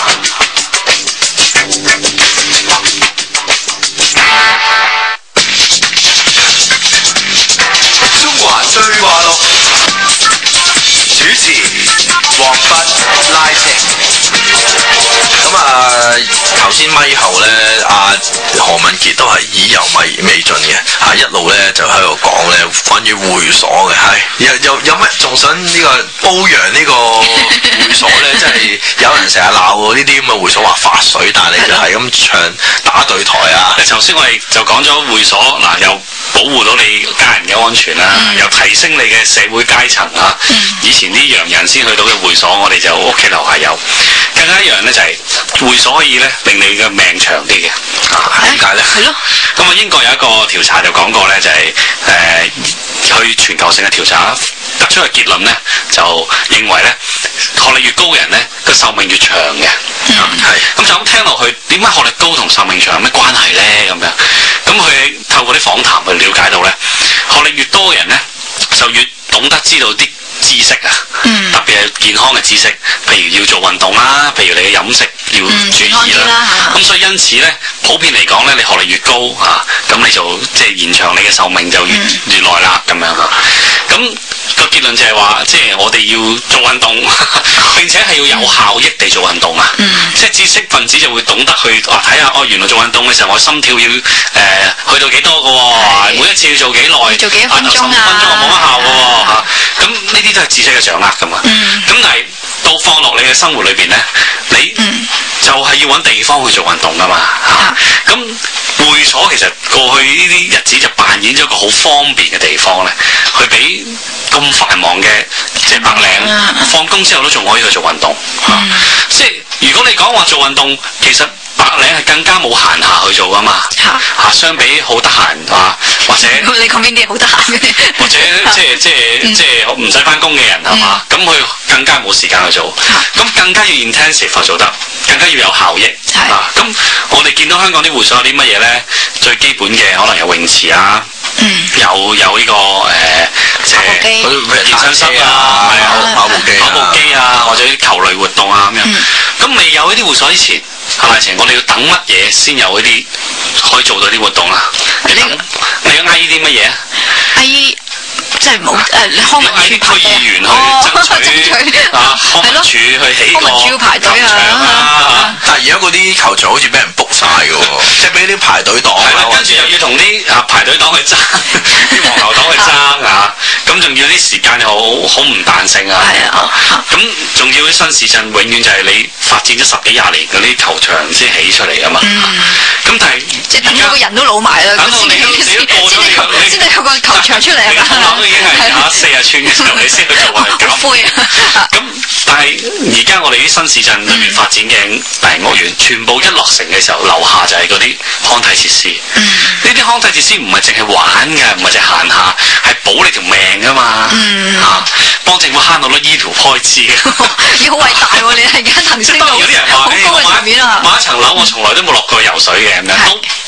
中華最話錄，主持黃拔、賴晴。 咁啊，頭先咪後咧，阿何文傑都係意猶未未盡嘅，嚇一路咧就喺度講咧關於會所嘅，係有有有乜仲想呢個褒揚呢個會所咧？即係有人成日鬧呢啲咁嘅會所話發水，但係你就係咁唱打對台啊！ 頭先我哋就講咗會所嗱，又保護到你家人嘅安全啦，嗯、又提升你嘅社會階層啊！嗯、以前啲洋人先去到嘅會所，我哋就屋企樓下有。更加一樣咧就係、是、會所可以咧令你嘅命長啲嘅，點解咧？係咯。咁啊，英國有一個調查就講過咧，就係、是、誒、呃、去全球性嘅調查得出嘅結論咧，就認為咧學歷越高嘅人咧個壽命越長嘅。嗯，係。咁就咁聽落去，點解學歷高同壽命長有咩關係咧？咁樣，咁佢透過啲訪談去了解到咧，學歷越多嘅人咧就越懂得知道啲知識啊，嗯、特別係健康嘅知識，譬如要做運動啦，譬如你嘅飲食要注意啦。咁、嗯、所以因此咧，普遍嚟講咧，你學歷越高啊，咁你就即係延長你嘅壽命就越、嗯、越耐啦，咁樣嚇。咁、那個結論就係話，即係我哋要做運動，並且係要有效益地做運動啊。嗯、即係知識分子就會懂得去啊睇下，哦原來做運動嘅時候，我心跳要誒、呃、去到幾多嘅喎，每一次要做幾耐，做幾分鐘啊，十五分鐘啊冇乜效嘅喎嚇。咁呢啲都係知識嘅掌握噶嘛。咁、嗯、但係到放落你嘅生活裏邊咧，你就係要揾地方去做運動噶嘛嚇。咁、嗯啊、會所其實過去呢啲日子就扮演咗一個好方便嘅地方咧，去俾咁繁忙嘅即係白領、嗯、放工之後都仲可以去做運動嚇。嗯、即係如果你講話做運動，其實白領係更加冇閒暇去做噶嘛嚇嚇，相比好得閒啊，或者你講邊啲好得閒嘅？ 或者即係即係即係唔使翻工嘅人係嘛？咁佢、嗯、更加冇時間去做，咁、啊、更加要 intensive 做得，更加要有效益是啊！咁我哋見到香港啲會所有啲乜嘢咧？最基本嘅可能有泳池啊。嗯、有有呢、這個誒，即係健身室啊，係啊，跑步機、跑步機啊，或者啲球類活動啊咁樣。咁未、嗯、有呢啲會所之前，係咪前我哋要等乜嘢先有呢啲可以做到啲活動啊？你等，你要嗌呢啲乜嘢啊？嗌即係冇誒，康文署區議員去爭取啊，康文署去起個球場啊！ 但係而家嗰啲球場好似俾人 book 晒嘅喎，即係俾啲排隊黨啦， 跟住又要同啲啊排隊黨去爭，啲黃牛黨去爭啊！咁仲要啲時間又好好唔彈性啊！係啊！咁仲要啲新市鎮永遠就係你發展咗十幾廿年嗰啲球場先起出嚟㗎嘛！咁但係即係等到個人都老埋啦，先至先至有個球場出嚟係嘛？ 已經係嚇四十寸嘅時候，你先去做係咁灰啊！咁但係而家我哋啲新市鎮裏面發展嘅大型屋苑，全部一落成嘅時候，樓下就係嗰啲康體設施。呢啲康體設施唔係淨係玩嘅，唔係淨係閒下，係保你條命噶嘛嚇，幫政府慳到多醫療開支嘅。 你好偉大喎！你係而家騰升到好高嘅層面啊！ 買一層樓，我從來都冇落過游水嘅咁樣，都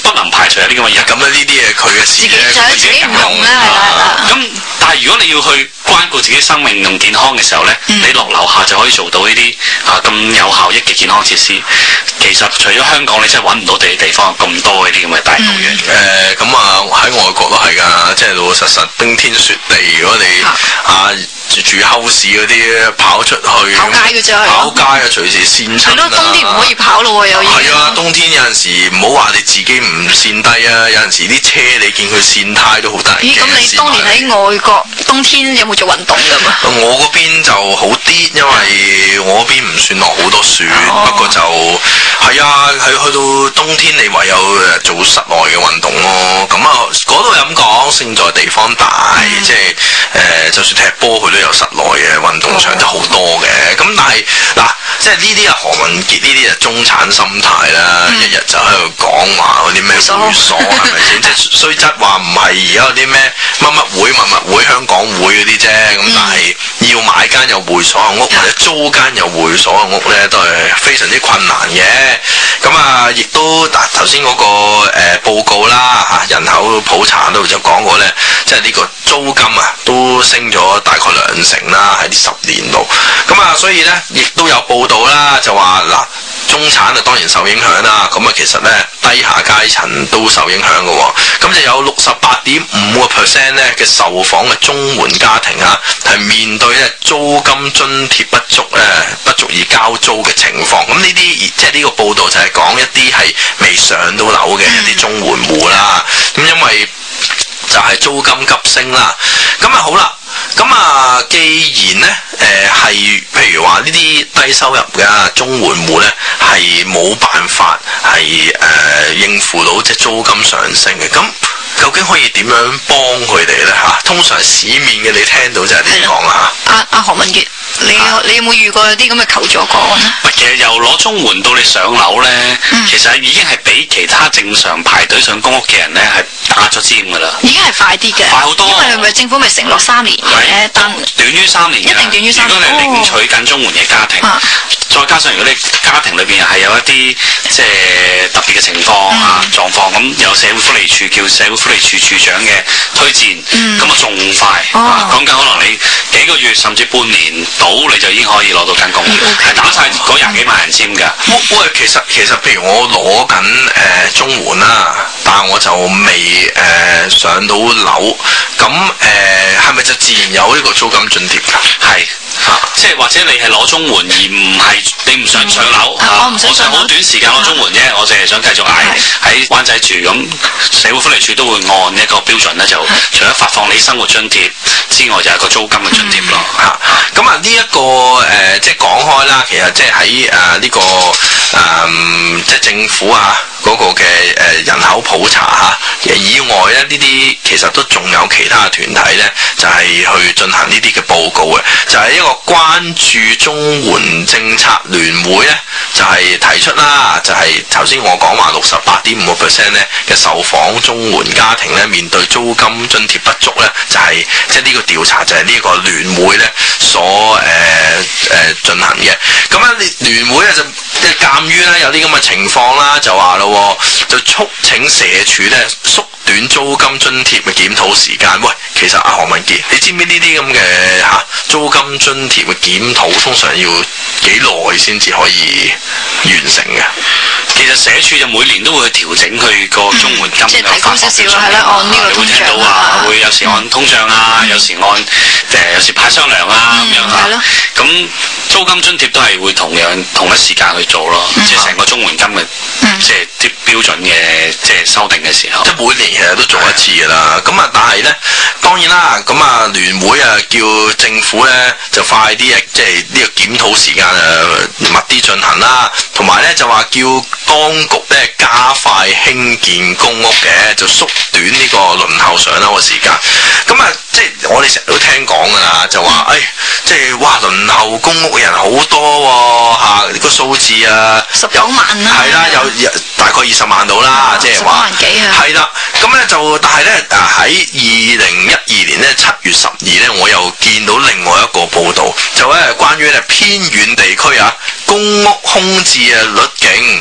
不能排除有啲咁嘅人。 咁啊呢啲嘢佢嘅事咧， 就係自己唔用啦，係啦係啦。 咁但係如果你要去關顧自己生命同健康嘅時候咧，你落樓下就可以做到呢啲啊咁有效益嘅健康設施。其實除咗香港，你真係揾唔到第啲地方有咁多呢啲咁嘅大公園。 誒咁啊喺外國都係㗎，即係老老實實冰天雪地，如果你啊住 house 嗰啲跑出去跑街嘅啫， 跑街啊隨時跣親啊。 係咯，冬天唔可以跑咯喎，又要。 係啊，冬天有陣時唔好話你自己唔跣低啊，有陣時啲車你見佢跣胎都好大驚。 咦？咁你當年喺外國冬天有冇做運動㗎嘛？ 我嗰邊就好啲，因為我嗰邊唔算落好多雪， 哦、 不過就係啊，係去到冬天你唯有誒做室內嘅運動咯。咁啊，嗰度又咁講，勝在地方大，嗯、即係誒、呃，就算踢波佢都有室內嘅運動場，就好多嘅。咁但係嗱，即係呢啲啊何文傑呢啲啊中產心態啦，嗯、一日就喺度講話嗰啲咩會所係咪先？即係雖則話唔係而家嗰啲咩乜乜會、乜乜會、香港會嗰啲啫。咁、嗯、但係要買間有會所嘅屋，或者租間有會所嘅屋咧，都係非常之困難嘅。咁啊，亦都嗱頭先嗰個誒、呃、報告啦嚇，人口普查度就講過咧，即係呢個租金啊都升咗大概兩成啦，喺呢十年度。咁啊，所以咧亦都有報道啦，就話嗱中產啊當然受影響啦。咁啊，其實咧低下階層都受影響嘅喎。咁就有六十八點五個 percent 咧嘅受訪嘅綜援家庭啊，係面對咧租金津貼不足咧，不足以交租嘅情況。咁呢啲即係呢個報道就係講一啲係未上到樓嘅一啲綜援戶啦。咁因為就係租金急升啦。咁啊好啦。咁啊，既然咧，誒係譬如話呢啲低收入嘅綜援戶咧，係冇辦法係誒、呃、應付到即係租金上升嘅，咁究竟可以點樣幫佢哋咧嚇？通常市面嘅你聽到就係點講啊？阿阿何文傑，你、啊、你有冇遇過有啲咁嘅求助個案咧？ 其實由攞綜援到你上樓咧，嗯、其實已經係比其他正常排隊上公屋嘅人咧係打咗尖㗎啦。 已經係快啲嘅， 快好多。因為係咪政府咪承諾三年嘅？但短於三年，一定短於三年。如果你領取緊綜援嘅家庭，哦、再加上如果你家庭裏邊係有一啲即係特別嘅情況啊、嗯、狀況，咁有社會福利署叫社會福利署署長嘅推薦，咁啊仲快。講緊、哦、可能你幾個月甚至半年到，你就已經可以攞到間公屋，係、嗯、打晒嗰廿幾萬人簽㗎。 喂，其實其實譬如我攞緊誒綜援啦，但係我就未誒、呃、上到樓，咁誒係咪就自然有呢個租金津貼㗎？ 係。啊、即係或者你係攞綜援而唔係你唔想上樓， 嗯啊、我唔想上樓， 我想好短時間攞綜援啫，啊、我淨係想繼續捱喺灣仔住，咁社會福利署都會按一個標準咧，就除咗發放你生活津貼之外，就係一個租金嘅津貼咯。 嚇、嗯，咁啊呢一個誒、呃，即係講開啦，其實即係喺誒呢個誒、呃，即係政府啊嗰、那個嘅誒人口普查嚇以外咧，呢啲其實都仲有其他團體咧，就係、是、去進行呢啲嘅報告嘅，就係、是、一個關注綜援政策聯會咧，就係、是、提出啦，就係頭先我講話六十八點五個 percent 咧嘅受訪綜援家庭咧面對租金津貼不足咧，就係即係呢個調查就係呢個聯會咧所誒誒、呃呃、進行嘅。咁啊聯會咧就即係鑑於咧有啲咁嘅情況啦，就話咯，就促請社署咧縮短租金津貼嘅檢討時間。喂，其實阿何文傑，你知唔知呢啲咁嘅嚇租金津貼嘅檢討通常要幾耐先至可以完成嘅？ 其實社署就每年都會去調整佢個綜援金嘅、嗯、即係提高少少係啦，按呢個通脹。你會聽到啊，會有時按通脹啊，嗯、有時按誒、呃、有時派雙糧啊咁、嗯、樣嚇。咁租金津貼都係會同樣同一時間去做咯，嗯、即係成個綜援金嘅、嗯、即係啲標準嘅即係修訂嘅時候。即係每年其實都做一次㗎啦。咁啊，但係咧當然啦，咁啊聯會啊叫政府咧就快啲啊，即係呢個檢討時間啊密啲進行啦，同埋咧就話叫當局咧加快興建公屋嘅，就縮短呢個輪候上樓嘅時間。咁啊，即係我哋成日都聽講㗎啦，就話誒、哎，即係哇輪候公屋嘅人好多喎嚇，呢、啊這個數字啊十九萬啦， 係啦，有有大概二十萬到啦，即係話係啦。咁咧就但係咧啊喺二零一二年咧七月十二咧，我又見到另外一個報導，就咧關於咧偏遠地區啊公屋空置啊率勁。誒、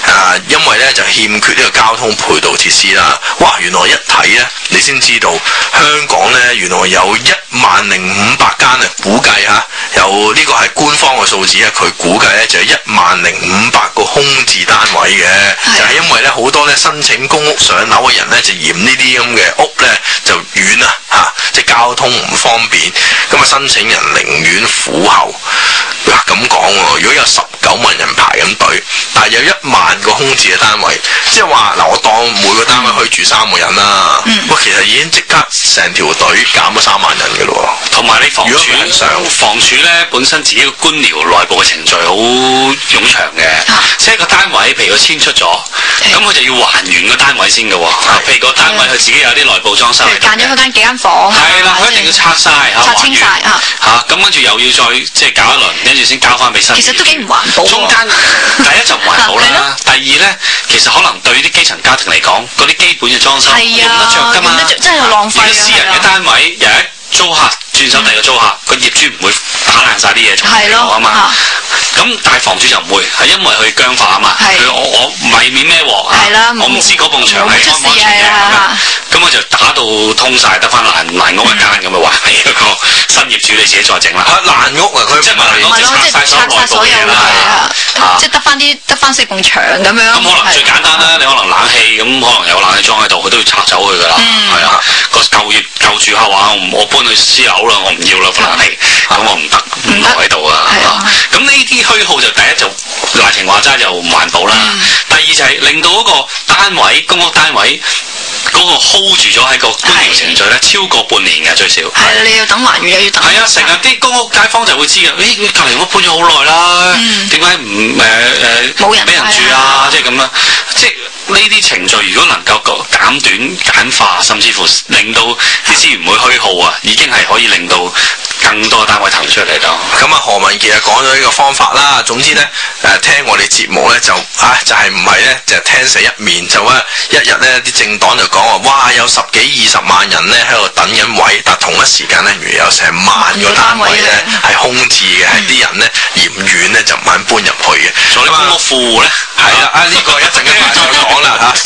啊，因為咧就欠缺呢個交通配套設施啦。哇！原來一睇咧，你先知道香港咧原來有一萬零五百間啊，估計嚇有呢個係官方嘅數字啊，佢估計咧就有一萬零五百個空置單位嘅，就係因為咧好多咧申請公屋上樓嘅人咧就嫌呢啲咁嘅屋咧就遠啊嚇，即係交通唔方便，咁啊申請人寧願苦候。嗱咁講喎，如果有十九萬人排緊隊，但係有一萬個空置嘅單位，即係話嗱，我當每個單位可以住三個人啦。嗯。哇，其實已經即刻成條隊減咗三萬人嘅咯喎。 同埋你房署房署咧本身自己個官僚內部嘅程序好冗長嘅，啊、即係個單位譬如佢遷出咗，咁佢就要還原個單位先嘅喎。譬如個單位佢自己有啲內部裝修， 間咗嗰間幾間房。 係啦，佢一定要拆晒嚇， 拆清晒啊！ 嚇咁跟住又要再即係搞一輪，跟住先交翻俾新。 其實都幾唔環保。 中間第一就唔環保啦，第二咧其實可能對啲基層家庭嚟講，嗰啲基本嘅裝修用得着㗎嘛， 真係浪費啊！ 如果私人嘅單位有一租客轉手第二個租客，個業主唔會打爛晒啲嘢重嚟啊嘛。咁但係房主就唔會，係因為佢僵化啊嘛。佢我我為免孭鑊啊，我唔知嗰埲牆係安唔安全嘅，咁我就打到通晒，得翻爛爛屋一間咁啊！話係一個新業主你自己再整啦。 爛屋啊，佢即係咪攞即係拆晒所有嘢啦？ 即係得翻啲得翻四埲牆咁樣。 咁可能最簡單啦，你可能冷氣咁，可能有冷氣裝喺度，佢都要拆走佢㗎啦。係啊，個舊業舊住客話我搬去私樓啦，我唔要啦部冷氣，咁我唔得唔留喺度啊。咁呢啲虛耗就第一就賴情話齋就唔環保啦。第二就係令到嗰個單位公屋單位嗰個 hold 住咗喺個官僚程序咧，超過半年嘅最少。 係啊，你要等還原又要等。 係啊，成日啲公屋街坊就會知嘅，咦隔離屋搬咗好耐啦，點解唔誒誒冇人俾人住啊？即係咁啦，即係。呢啲程序如果能夠減短簡化，甚至乎令到啲資源唔會虛耗啊，已經係可以令到更多單位騰出嚟咯。 咁啊，何文傑啊講咗呢個方法啦。總之咧，誒聽我哋節目咧就啊就係唔係咧就係聽死一面，就啊一日咧啲政黨就講話，哇有十幾二十萬人咧喺度等緊位，但同一時間咧原來有成萬個單位咧係空置嘅，係啲人咧嫌遠咧就唔肯搬入去嘅。 仲有啲公屋富戶咧， 係啊啊呢個一陣間再講。講啦嚇！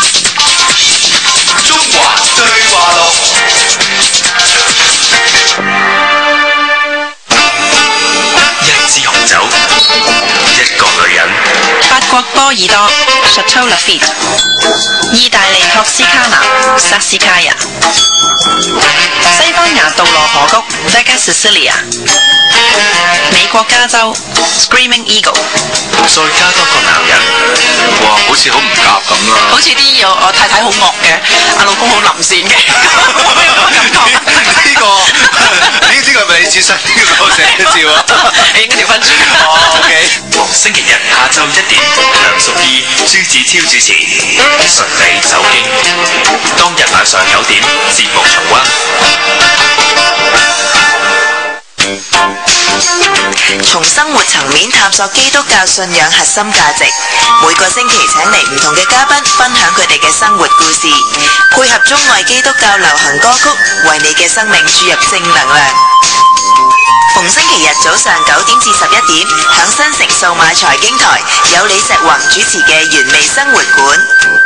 中華對話錄， 一支紅酒，一個女人。 法國波爾多 Château Lafite， 意大利托斯卡納薩斯卡亞，西班牙杜羅河谷 Vega Sicilia， 美國加州 Screaming Eagle， 再加多個男人，哇，好似好唔夾咁啦。 好似啲我我太太好惡嘅，阿老公好臨線嘅，感覺。 呢個呢呢個係咪你自身呢個寫照啊？ 你應該調翻轉。 哦 ，OK。 星期日下晝一點，梁淑儀、朱子超主持《順利走經》，當日晚上九點節目重溫。 從生活層面探索基督教信仰核心價值，每個星期請嚟唔同嘅嘉賓分享佢哋嘅生活故事，配合中外基督教流行歌曲，為你嘅生命注入正能量。逢星期日早上九點至十一點，響新城數碼財經台有李石宏主持嘅原味生活館。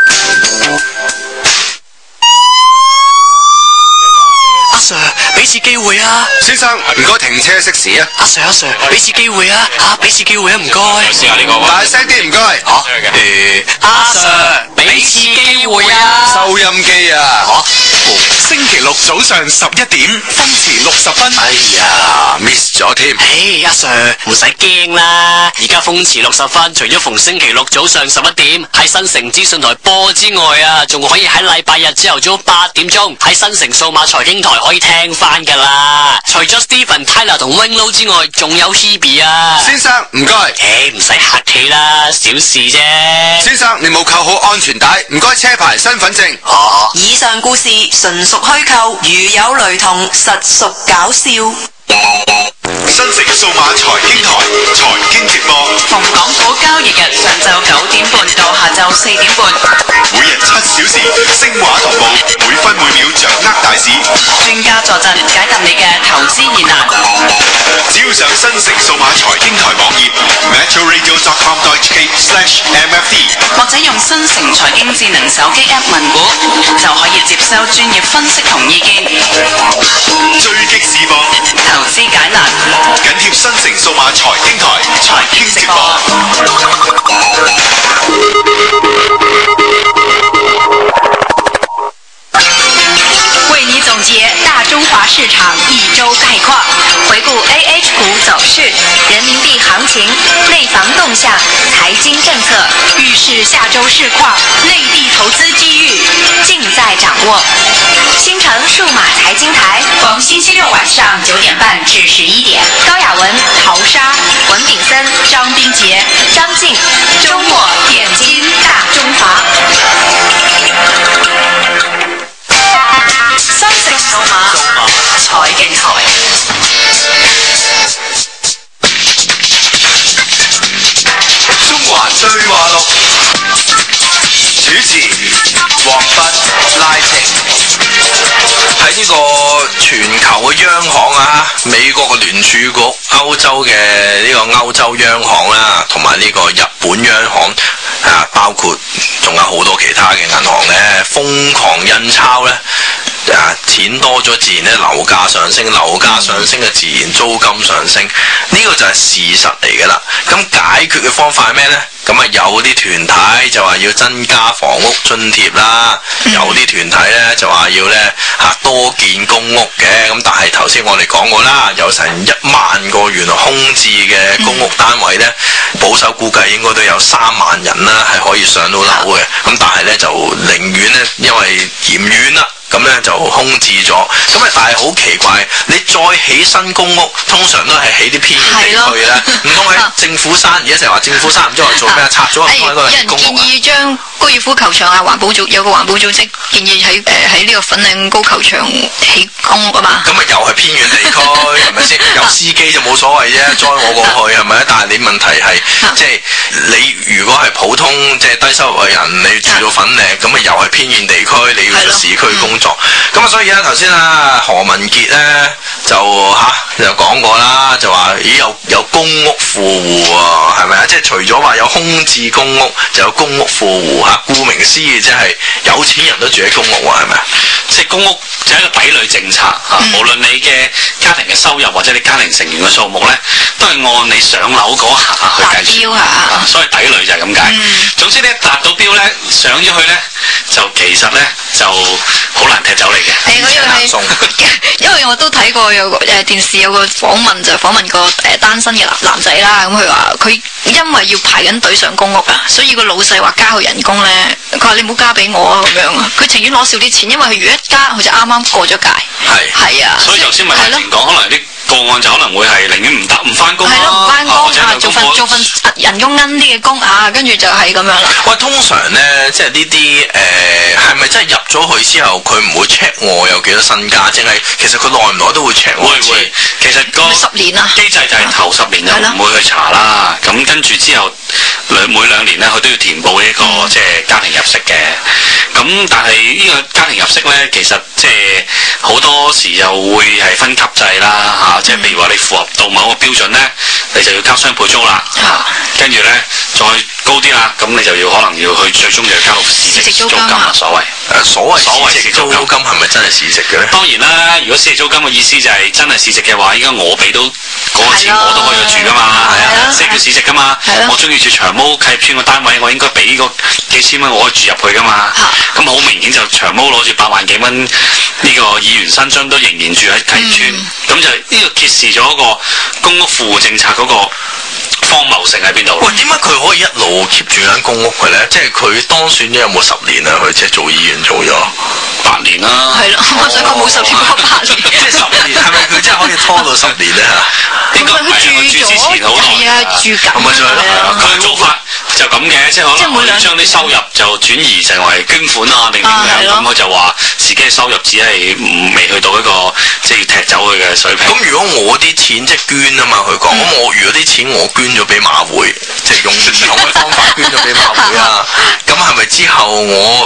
阿 Sir， 俾次機會啊！ 先生，唔該停車熄匙啊！ 阿 Sir， 阿 Sir， 俾次機會啊！吓，俾次機會啊！唔該。 試下呢個。 大聲啲，唔該。 吓，誒，阿 Sir， 俾次機會啊！ 收音機啊！ 吓， 星期六早上十一點，風馳六十分。 哎呀 ，miss 咗添。 誒，阿 Sir， 唔使驚啦！而家風馳六十分，除咗逢星期六早上十一點喺新城資訊台播之外啊，仲可以喺禮拜日朝頭早八點鐘喺新城數碼財經台可以聽翻噶啦。除咗 Steven、Tyler 同 Wing Low 之外，仲有 Hebe 啊。 先生，唔該。 誒，唔使客氣啦，小事啫。 先生，你冇扣好安全帶，唔該車牌、身份證。 哦。 以上故事純屬虛構，如有雷同，實屬搞笑。 新城數碼財經台財經直播， 逢港股交易日上晝九點半到下晝四點半， 每日七小時，星畫同步，每分每秒掌握大市。 專家助陣解答你嘅投資疑難。 只要上新城數碼財經台網頁 metro radio dot com dot h k slash m f d， 或者用新城財經智能手機 App 問股，就可以接收專業分析同意見， 追擊市況， 投資解難， 緊貼新城數碼財經台財經直播。 为你总结大中华市场一周概况，回顾 A H 股走势、人民币行情、内房动向、财经政策，预示下周市况、内地投资机遇，尽在掌握。新城数码财经台，逢星期六晚上九点半至十一点，高雅文、陶莎、文炳森、张斌杰、张静，周末点金大中华。 新城數碼財經台。 中環對話錄，主持黃斌、拉晴。 喺呢個全球嘅央行啊，美國嘅聯儲局、歐洲嘅呢個歐洲央行啦，同埋呢個日本央行啊，包括仲有好多其他嘅銀行咧，瘋狂印鈔咧。啊，錢多咗，自然咧樓價上升，樓價上升嘅自然租金上升，呢、這個就係事實嚟㗎啦。咁解決嘅方法係咩呢？咁啊有啲團體就話要增加房屋津貼啦，有啲團體咧就話要咧嚇多建公屋嘅。咁但係頭先我哋講過啦，有成一萬個原來空置嘅公屋單位咧，保守估計應該都有三萬人啦係可以上到樓嘅。咁但係咧就寧願咧，因為嫌遠啦。咁咧就空置咗，咁啊但係好奇怪，你再起新公屋，通常都係起啲偏遠地區啦，唔通喺政府山？而家成日話政府山唔知話做咩，拆咗唔通喺嗰度人工屋啊？ 有人建議將高爾夫球場啊，環保組有個環保組織建議喺誒喺呢個粉嶺高球場起公屋啊嘛。 咁啊又係偏遠地區，係咪先？有司機就冇所謂啫，載我過去係咪？但係你問題係即係你如果係普通即係低收入嘅人，你住到粉嶺，咁啊又係偏遠地區，你要出市區工作。咁啊，所以咧頭先啊何文傑咧就吓、啊、就講過啦，就話咦有有公屋富戶喎，係咪啊？即係除咗話有空置公屋，就有公屋富戶吓。顧名思義，即係有錢人都住喺公屋喎，係咪啊？ 即係公屋就係一個抵壘政策嚇，嗯、無論你嘅家庭嘅收入或者你家庭成員嘅數目咧，都係按你上樓嗰下去計算。啊、所以抵壘就係咁解。嗯、總之咧達到標咧上咗去咧，就其實咧就好難踢走你嘅。 係，我因為因為我都睇過有個誒電視有個訪問，就訪問個誒單身嘅男男仔啦。咁佢話佢因為要排緊隊上公屋啊，所以個老細話加佢人工咧，佢話你唔好加俾我啊咁樣啊。佢情願攞少啲錢，因為佢如果一加，佢就啱啱過咗界。係係啊， 所以頭先咪前講，可能啲個案就可能會係寧願唔得唔翻工咯， 係咯唔翻工啊，做份做份人工奀啲嘅工啊，跟住就係咁樣啦。 喂，通常咧，即係呢啲誒係咪真係入咗去之後，佢唔會 check 我有幾多身家，淨係其實佢耐唔耐都會 check 我。 會會，其實個十年啊機制就係頭十年就唔會去查啦。咁跟住之後兩每兩年咧，佢都要填報一個即係家庭入息嘅。咁但係呢個家庭入息咧，其實即係好多時就會係分級制啦嚇，即係譬如話你符合到某個標準咧，你就要交雙倍租啦嚇，跟住咧再高啲啦，咁你就要可能要去最終就要交市值租金啦，所謂誒所謂所謂市值租金係咪真係市值嘅咧？ 當然啦，如果市值租金嘅意思就係真係市值嘅話，應該我俾到嗰個錢我都可以去住噶嘛，係啊，即係叫市值噶嘛。我中意住長毛契村個單位，我應該俾個幾千蚊我可以住入去噶嘛。咁好明顯就長毛攞住八萬幾蚊呢個議員薪津都仍然住喺契村，咁、嗯、就呢個揭示咗一個公屋富戶政策嗰個荒謬性喺邊度？ 喂，點解佢可以一路 keep 住間公屋嘅咧？即係佢當選咗有冇十年啊？佢即係做議員做咗八年啦。 係咯，我想講冇十年過八年。 即係十年，係咪佢真係可以拖到十年咧？ 應該唔係佢住之前好耐。 係啊，住緊。 咁咪就係咯。 佢嘅做法就咁嘅，即係可能佢將啲收入就轉移成為捐款啊，定點樣咁，佢就話自己嘅收入只係唔未去到一個即係要踢走佢嘅水平。 咁如果我啲錢即係捐啊嘛，佢講，咁我如果啲錢我捐咗俾馬會，即係用唔同嘅方法捐咗俾馬會啊，咁係咪之後我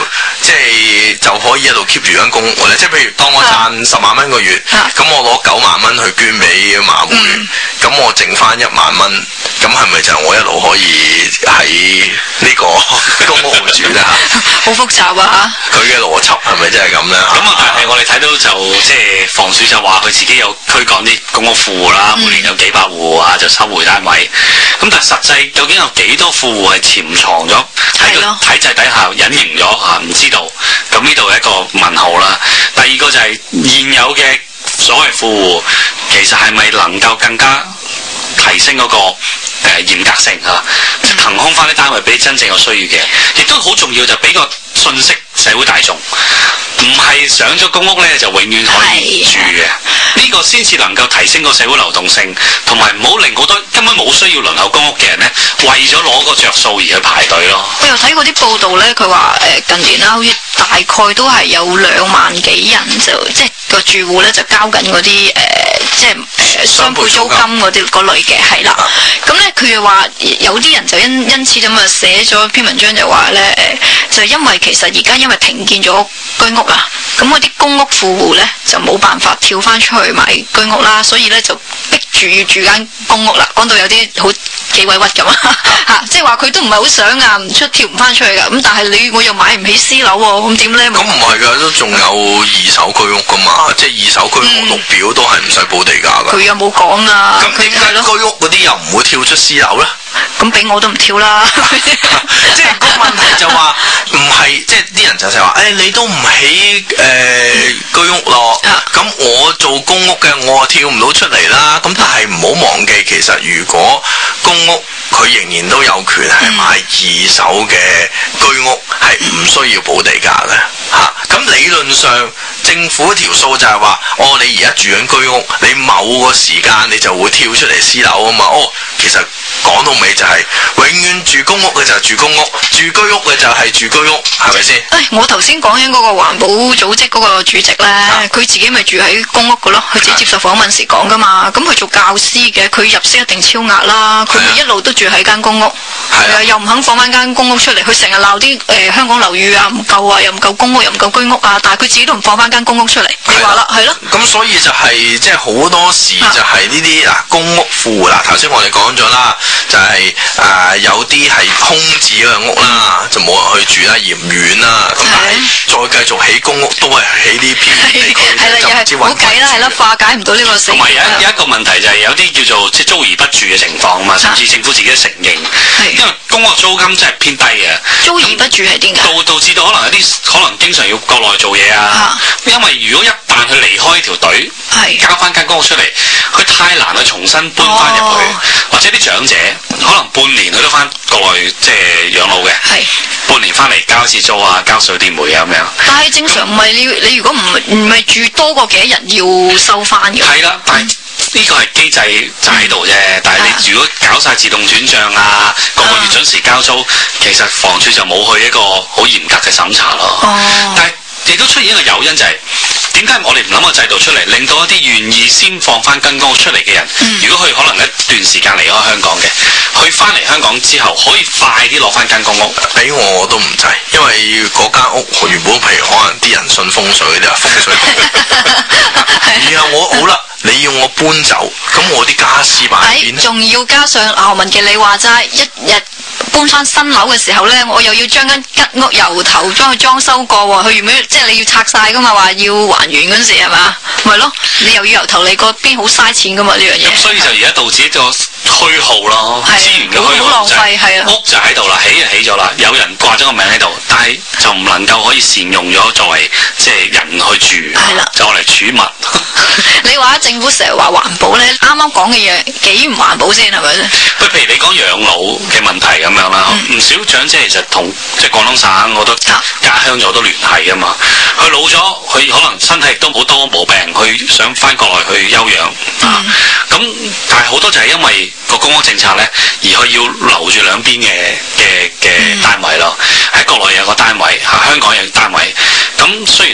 即係就可以一路 keep 住間公屋咧？即係譬如當我賺十萬蚊個月，咁我攞九萬蚊去捐俾馬會，咁、嗯、我剩翻一萬蚊，咁係咪就我一路可以喺呢個公屋住咧？ 好複雜啊！ 佢嘅邏輯係咪真係咁咧？ 咁啊，但係我哋睇到就即係房署就話佢自己有驅趕啲公屋富戶啦，每年有幾百戶啊就收回單位。咁但係實際究竟有幾多富戶係潛藏咗喺個體制底下隱形咗啊？唔知道。咁呢度係一個問號啦。第二個就係現有嘅所謂富戶，其實係咪能夠更加提升嗰個誒嚴格性啊？騰空翻啲單位俾真正有需要嘅，亦都好重要就俾個信息社會大眾，唔係上咗公屋咧就永遠可以住嘅，呢個先至能夠提升個社會流動性，同埋唔好令好多根本冇需要輪候公屋嘅人咧，為咗攞個着數而去排隊咯。 我又睇過啲報道咧，佢話誒近年啦，好似大概都係有兩萬幾人就即係個住戶咧就交緊嗰啲誒即係誒雙倍租金嗰啲嗰類嘅係啦。咁咧佢又話有啲人就因因此咁啊寫咗篇文章就話咧誒就因為其實而家因為停建咗居屋啊，咁嗰啲公屋富戶咧就冇辦法跳翻出去買居屋啦，所以咧就逼住要住間公屋啦。講到有啲好幾委屈咁啊嚇，即係話佢都唔係好想啊，唔出跳唔翻出去噶。咁但係你我又買唔起私樓喎，咁點咧？ 咁唔係㗎，都仲有二手居屋㗎嘛，即係二手居屋綠表都係唔使補地價㗎。 佢有冇講啊？ 咁點解居屋嗰啲又唔會跳出私樓咧？ 咁俾我都唔跳啦。 即係個問題就話唔係，即係啲人就成日話，誒、哎、你都唔起誒、呃、居屋咯，咁、啊、我做公屋嘅我啊跳唔到出嚟啦。咁但係唔好忘記，其實如果公屋佢仍然都有權係買二手嘅居屋，係唔需要補地價嘅嚇。咁、啊、理論上政府條數就係話，哦你而家住緊居屋，你某個時間你就會跳出嚟私樓啊嘛。哦，其實講到尾就係、是、永遠住公屋嘅就係住公屋，住居屋嘅就係住居屋，係咪先？ 誒，我頭先講緊嗰個環保組織嗰個主席咧，佢、啊、自己咪住喺公屋嘅咯，佢自己接受訪問時講噶嘛。咁佢做教師嘅，佢入息一定超額啦，佢咪一路都住喺間公屋，係啊，又唔肯放翻間公屋出嚟，佢成日鬧啲誒香港樓宇啊唔夠啊，又唔夠公屋，又唔夠居屋啊，但係佢自己都唔放翻間公屋出嚟。你話啦，係咯。咁所以就係即係好多時就係呢啲嗱公屋富嗱，頭先我哋講咗啦，就係、是、誒、呃、有啲係空置嘅屋啦，就冇人去住啦，嫌遠啦，咁但係再繼續起公屋都係起呢片地區，就唔知揾計啦，係啦，化解唔到呢個死。 同埋有有一個問題就係有啲叫做即係租而不住嘅情況啊嘛，甚至政府自己都承認，因為公屋租金真係偏低嘅。 租而不住係點解？ 導導致到可能有啲可能經常要國內做嘢啊，因為如果一旦佢離開條隊，交翻間公屋出嚟，佢太難去重新搬翻入去，哦、或者啲長者可能半年佢都翻國內即係養老嘅，半年翻嚟交一次租啊，交水電煤啊咁樣。 但係正常唔係你你如果唔唔係住多過幾多日要收翻嘅。 係啦，但係呢個係機制就喺度啫。但係你如果搞晒自動轉帳啊，個個月準時交租，其實房署就冇去一個好嚴格嘅審查咯。哦、但係亦都出現一個誘因就係、是。點解我哋唔諗個制度出嚟，令到一啲願意先放翻間公屋出嚟嘅人，嗯、如果佢可能一段時間離開香港嘅，佢翻嚟香港之後可以快啲攞翻間公屋， 俾我我都唔制，因為嗰間屋原本譬如可能啲人信風水，你話風水，然後我好啦，你要我搬走，咁我啲家私擺喺邊？ 仲要加上阿文傑你話齋，一日搬翻新樓嘅時候咧，我又要將間吉屋由頭將佢裝修過喎，佢原本即係你要拆晒噶嘛，話要還原嗰陣時係嘛，咪咯，你又要由頭你嗰邊好嘥錢噶嘛呢樣嘢。 咁所以就而家導致一個虛耗咯，資源嘅虛耗， 好浪費係啊。 屋就喺度啦，起就起咗啦，有人掛咗個名喺度，但係就唔能夠可以善用咗作為即係人去住，係啦，就嚟儲物。 你話政府成日話環保咧，啱啱講嘅嘢幾唔環保先係咪先？ 不譬如你講養老嘅問題咁樣啦，唔、嗯、少長者其實同即係廣東省好多家鄉有好多聯繫噶嘛。佢老咗，佢可能身體亦都好多毛病，佢想翻國內去休養、嗯、啊。咁但係好多就係因為個公屋政策咧，而佢要留住兩邊嘅嘅嘅單位咯。喺國內有個單位，喺香港有個單位。咁雖然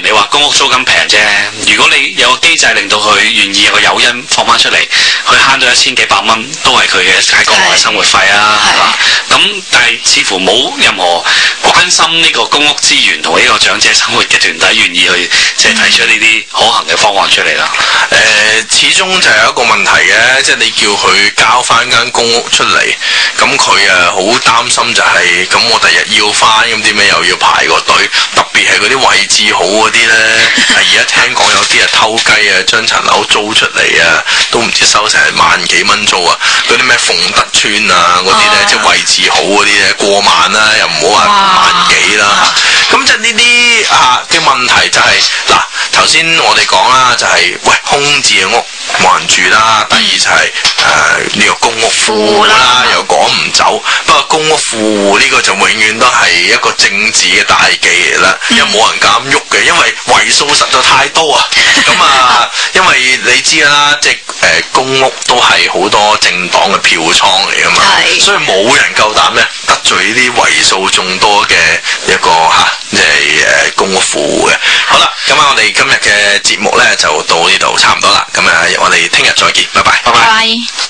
然你話公屋租金平啫，如果你有個機制令到佢願意有個誘因放翻出嚟，佢慳到一千幾百蚊，都係佢嘅喺國內嘅生活費啊。咁但係似乎冇任何關心呢個公屋資源同呢個長者生活嘅團體願意去即係提出呢啲可行嘅方案出嚟啦。 誒、呃，始終就係一個問題嘅，即係你叫佢交翻間公屋出嚟，咁佢啊好擔心就係、是，咁我第日要翻，咁點解又要排個隊？特別係嗰啲位置好嗰啲咧，而家聽講有啲啊偷雞啊，將層樓租出嚟啊，都唔知收成萬幾蚊租啊！嗰啲咩鳳德村啊嗰啲咧，即係位置好嗰啲咧，過萬啦，又唔好話萬幾啦。咁即係呢啲啊嘅問題就係、是、嗱，頭先我哋講啦，就係、是、喂空置嘅屋冇人住啦，第二就係誒呢個公屋富戶啦，又趕唔走。不過公屋富戶呢個就永遠都係一個政治嘅大忌嚟啦，因為冇人敢喐嘅，因為為數實在太多啊。咁啊，因為你知啦，即係誒、呃、公屋都係好多政黨嘅票倉嚟噶嘛，所以冇人夠膽咧得罪呢啲為數眾多嘅一個嚇，即係誒公屋富戶嘅。好啦，咁啊，我哋今日嘅節目咧就到呢度差唔多啦。咁啊，我哋聽日再見，拜拜，拜拜。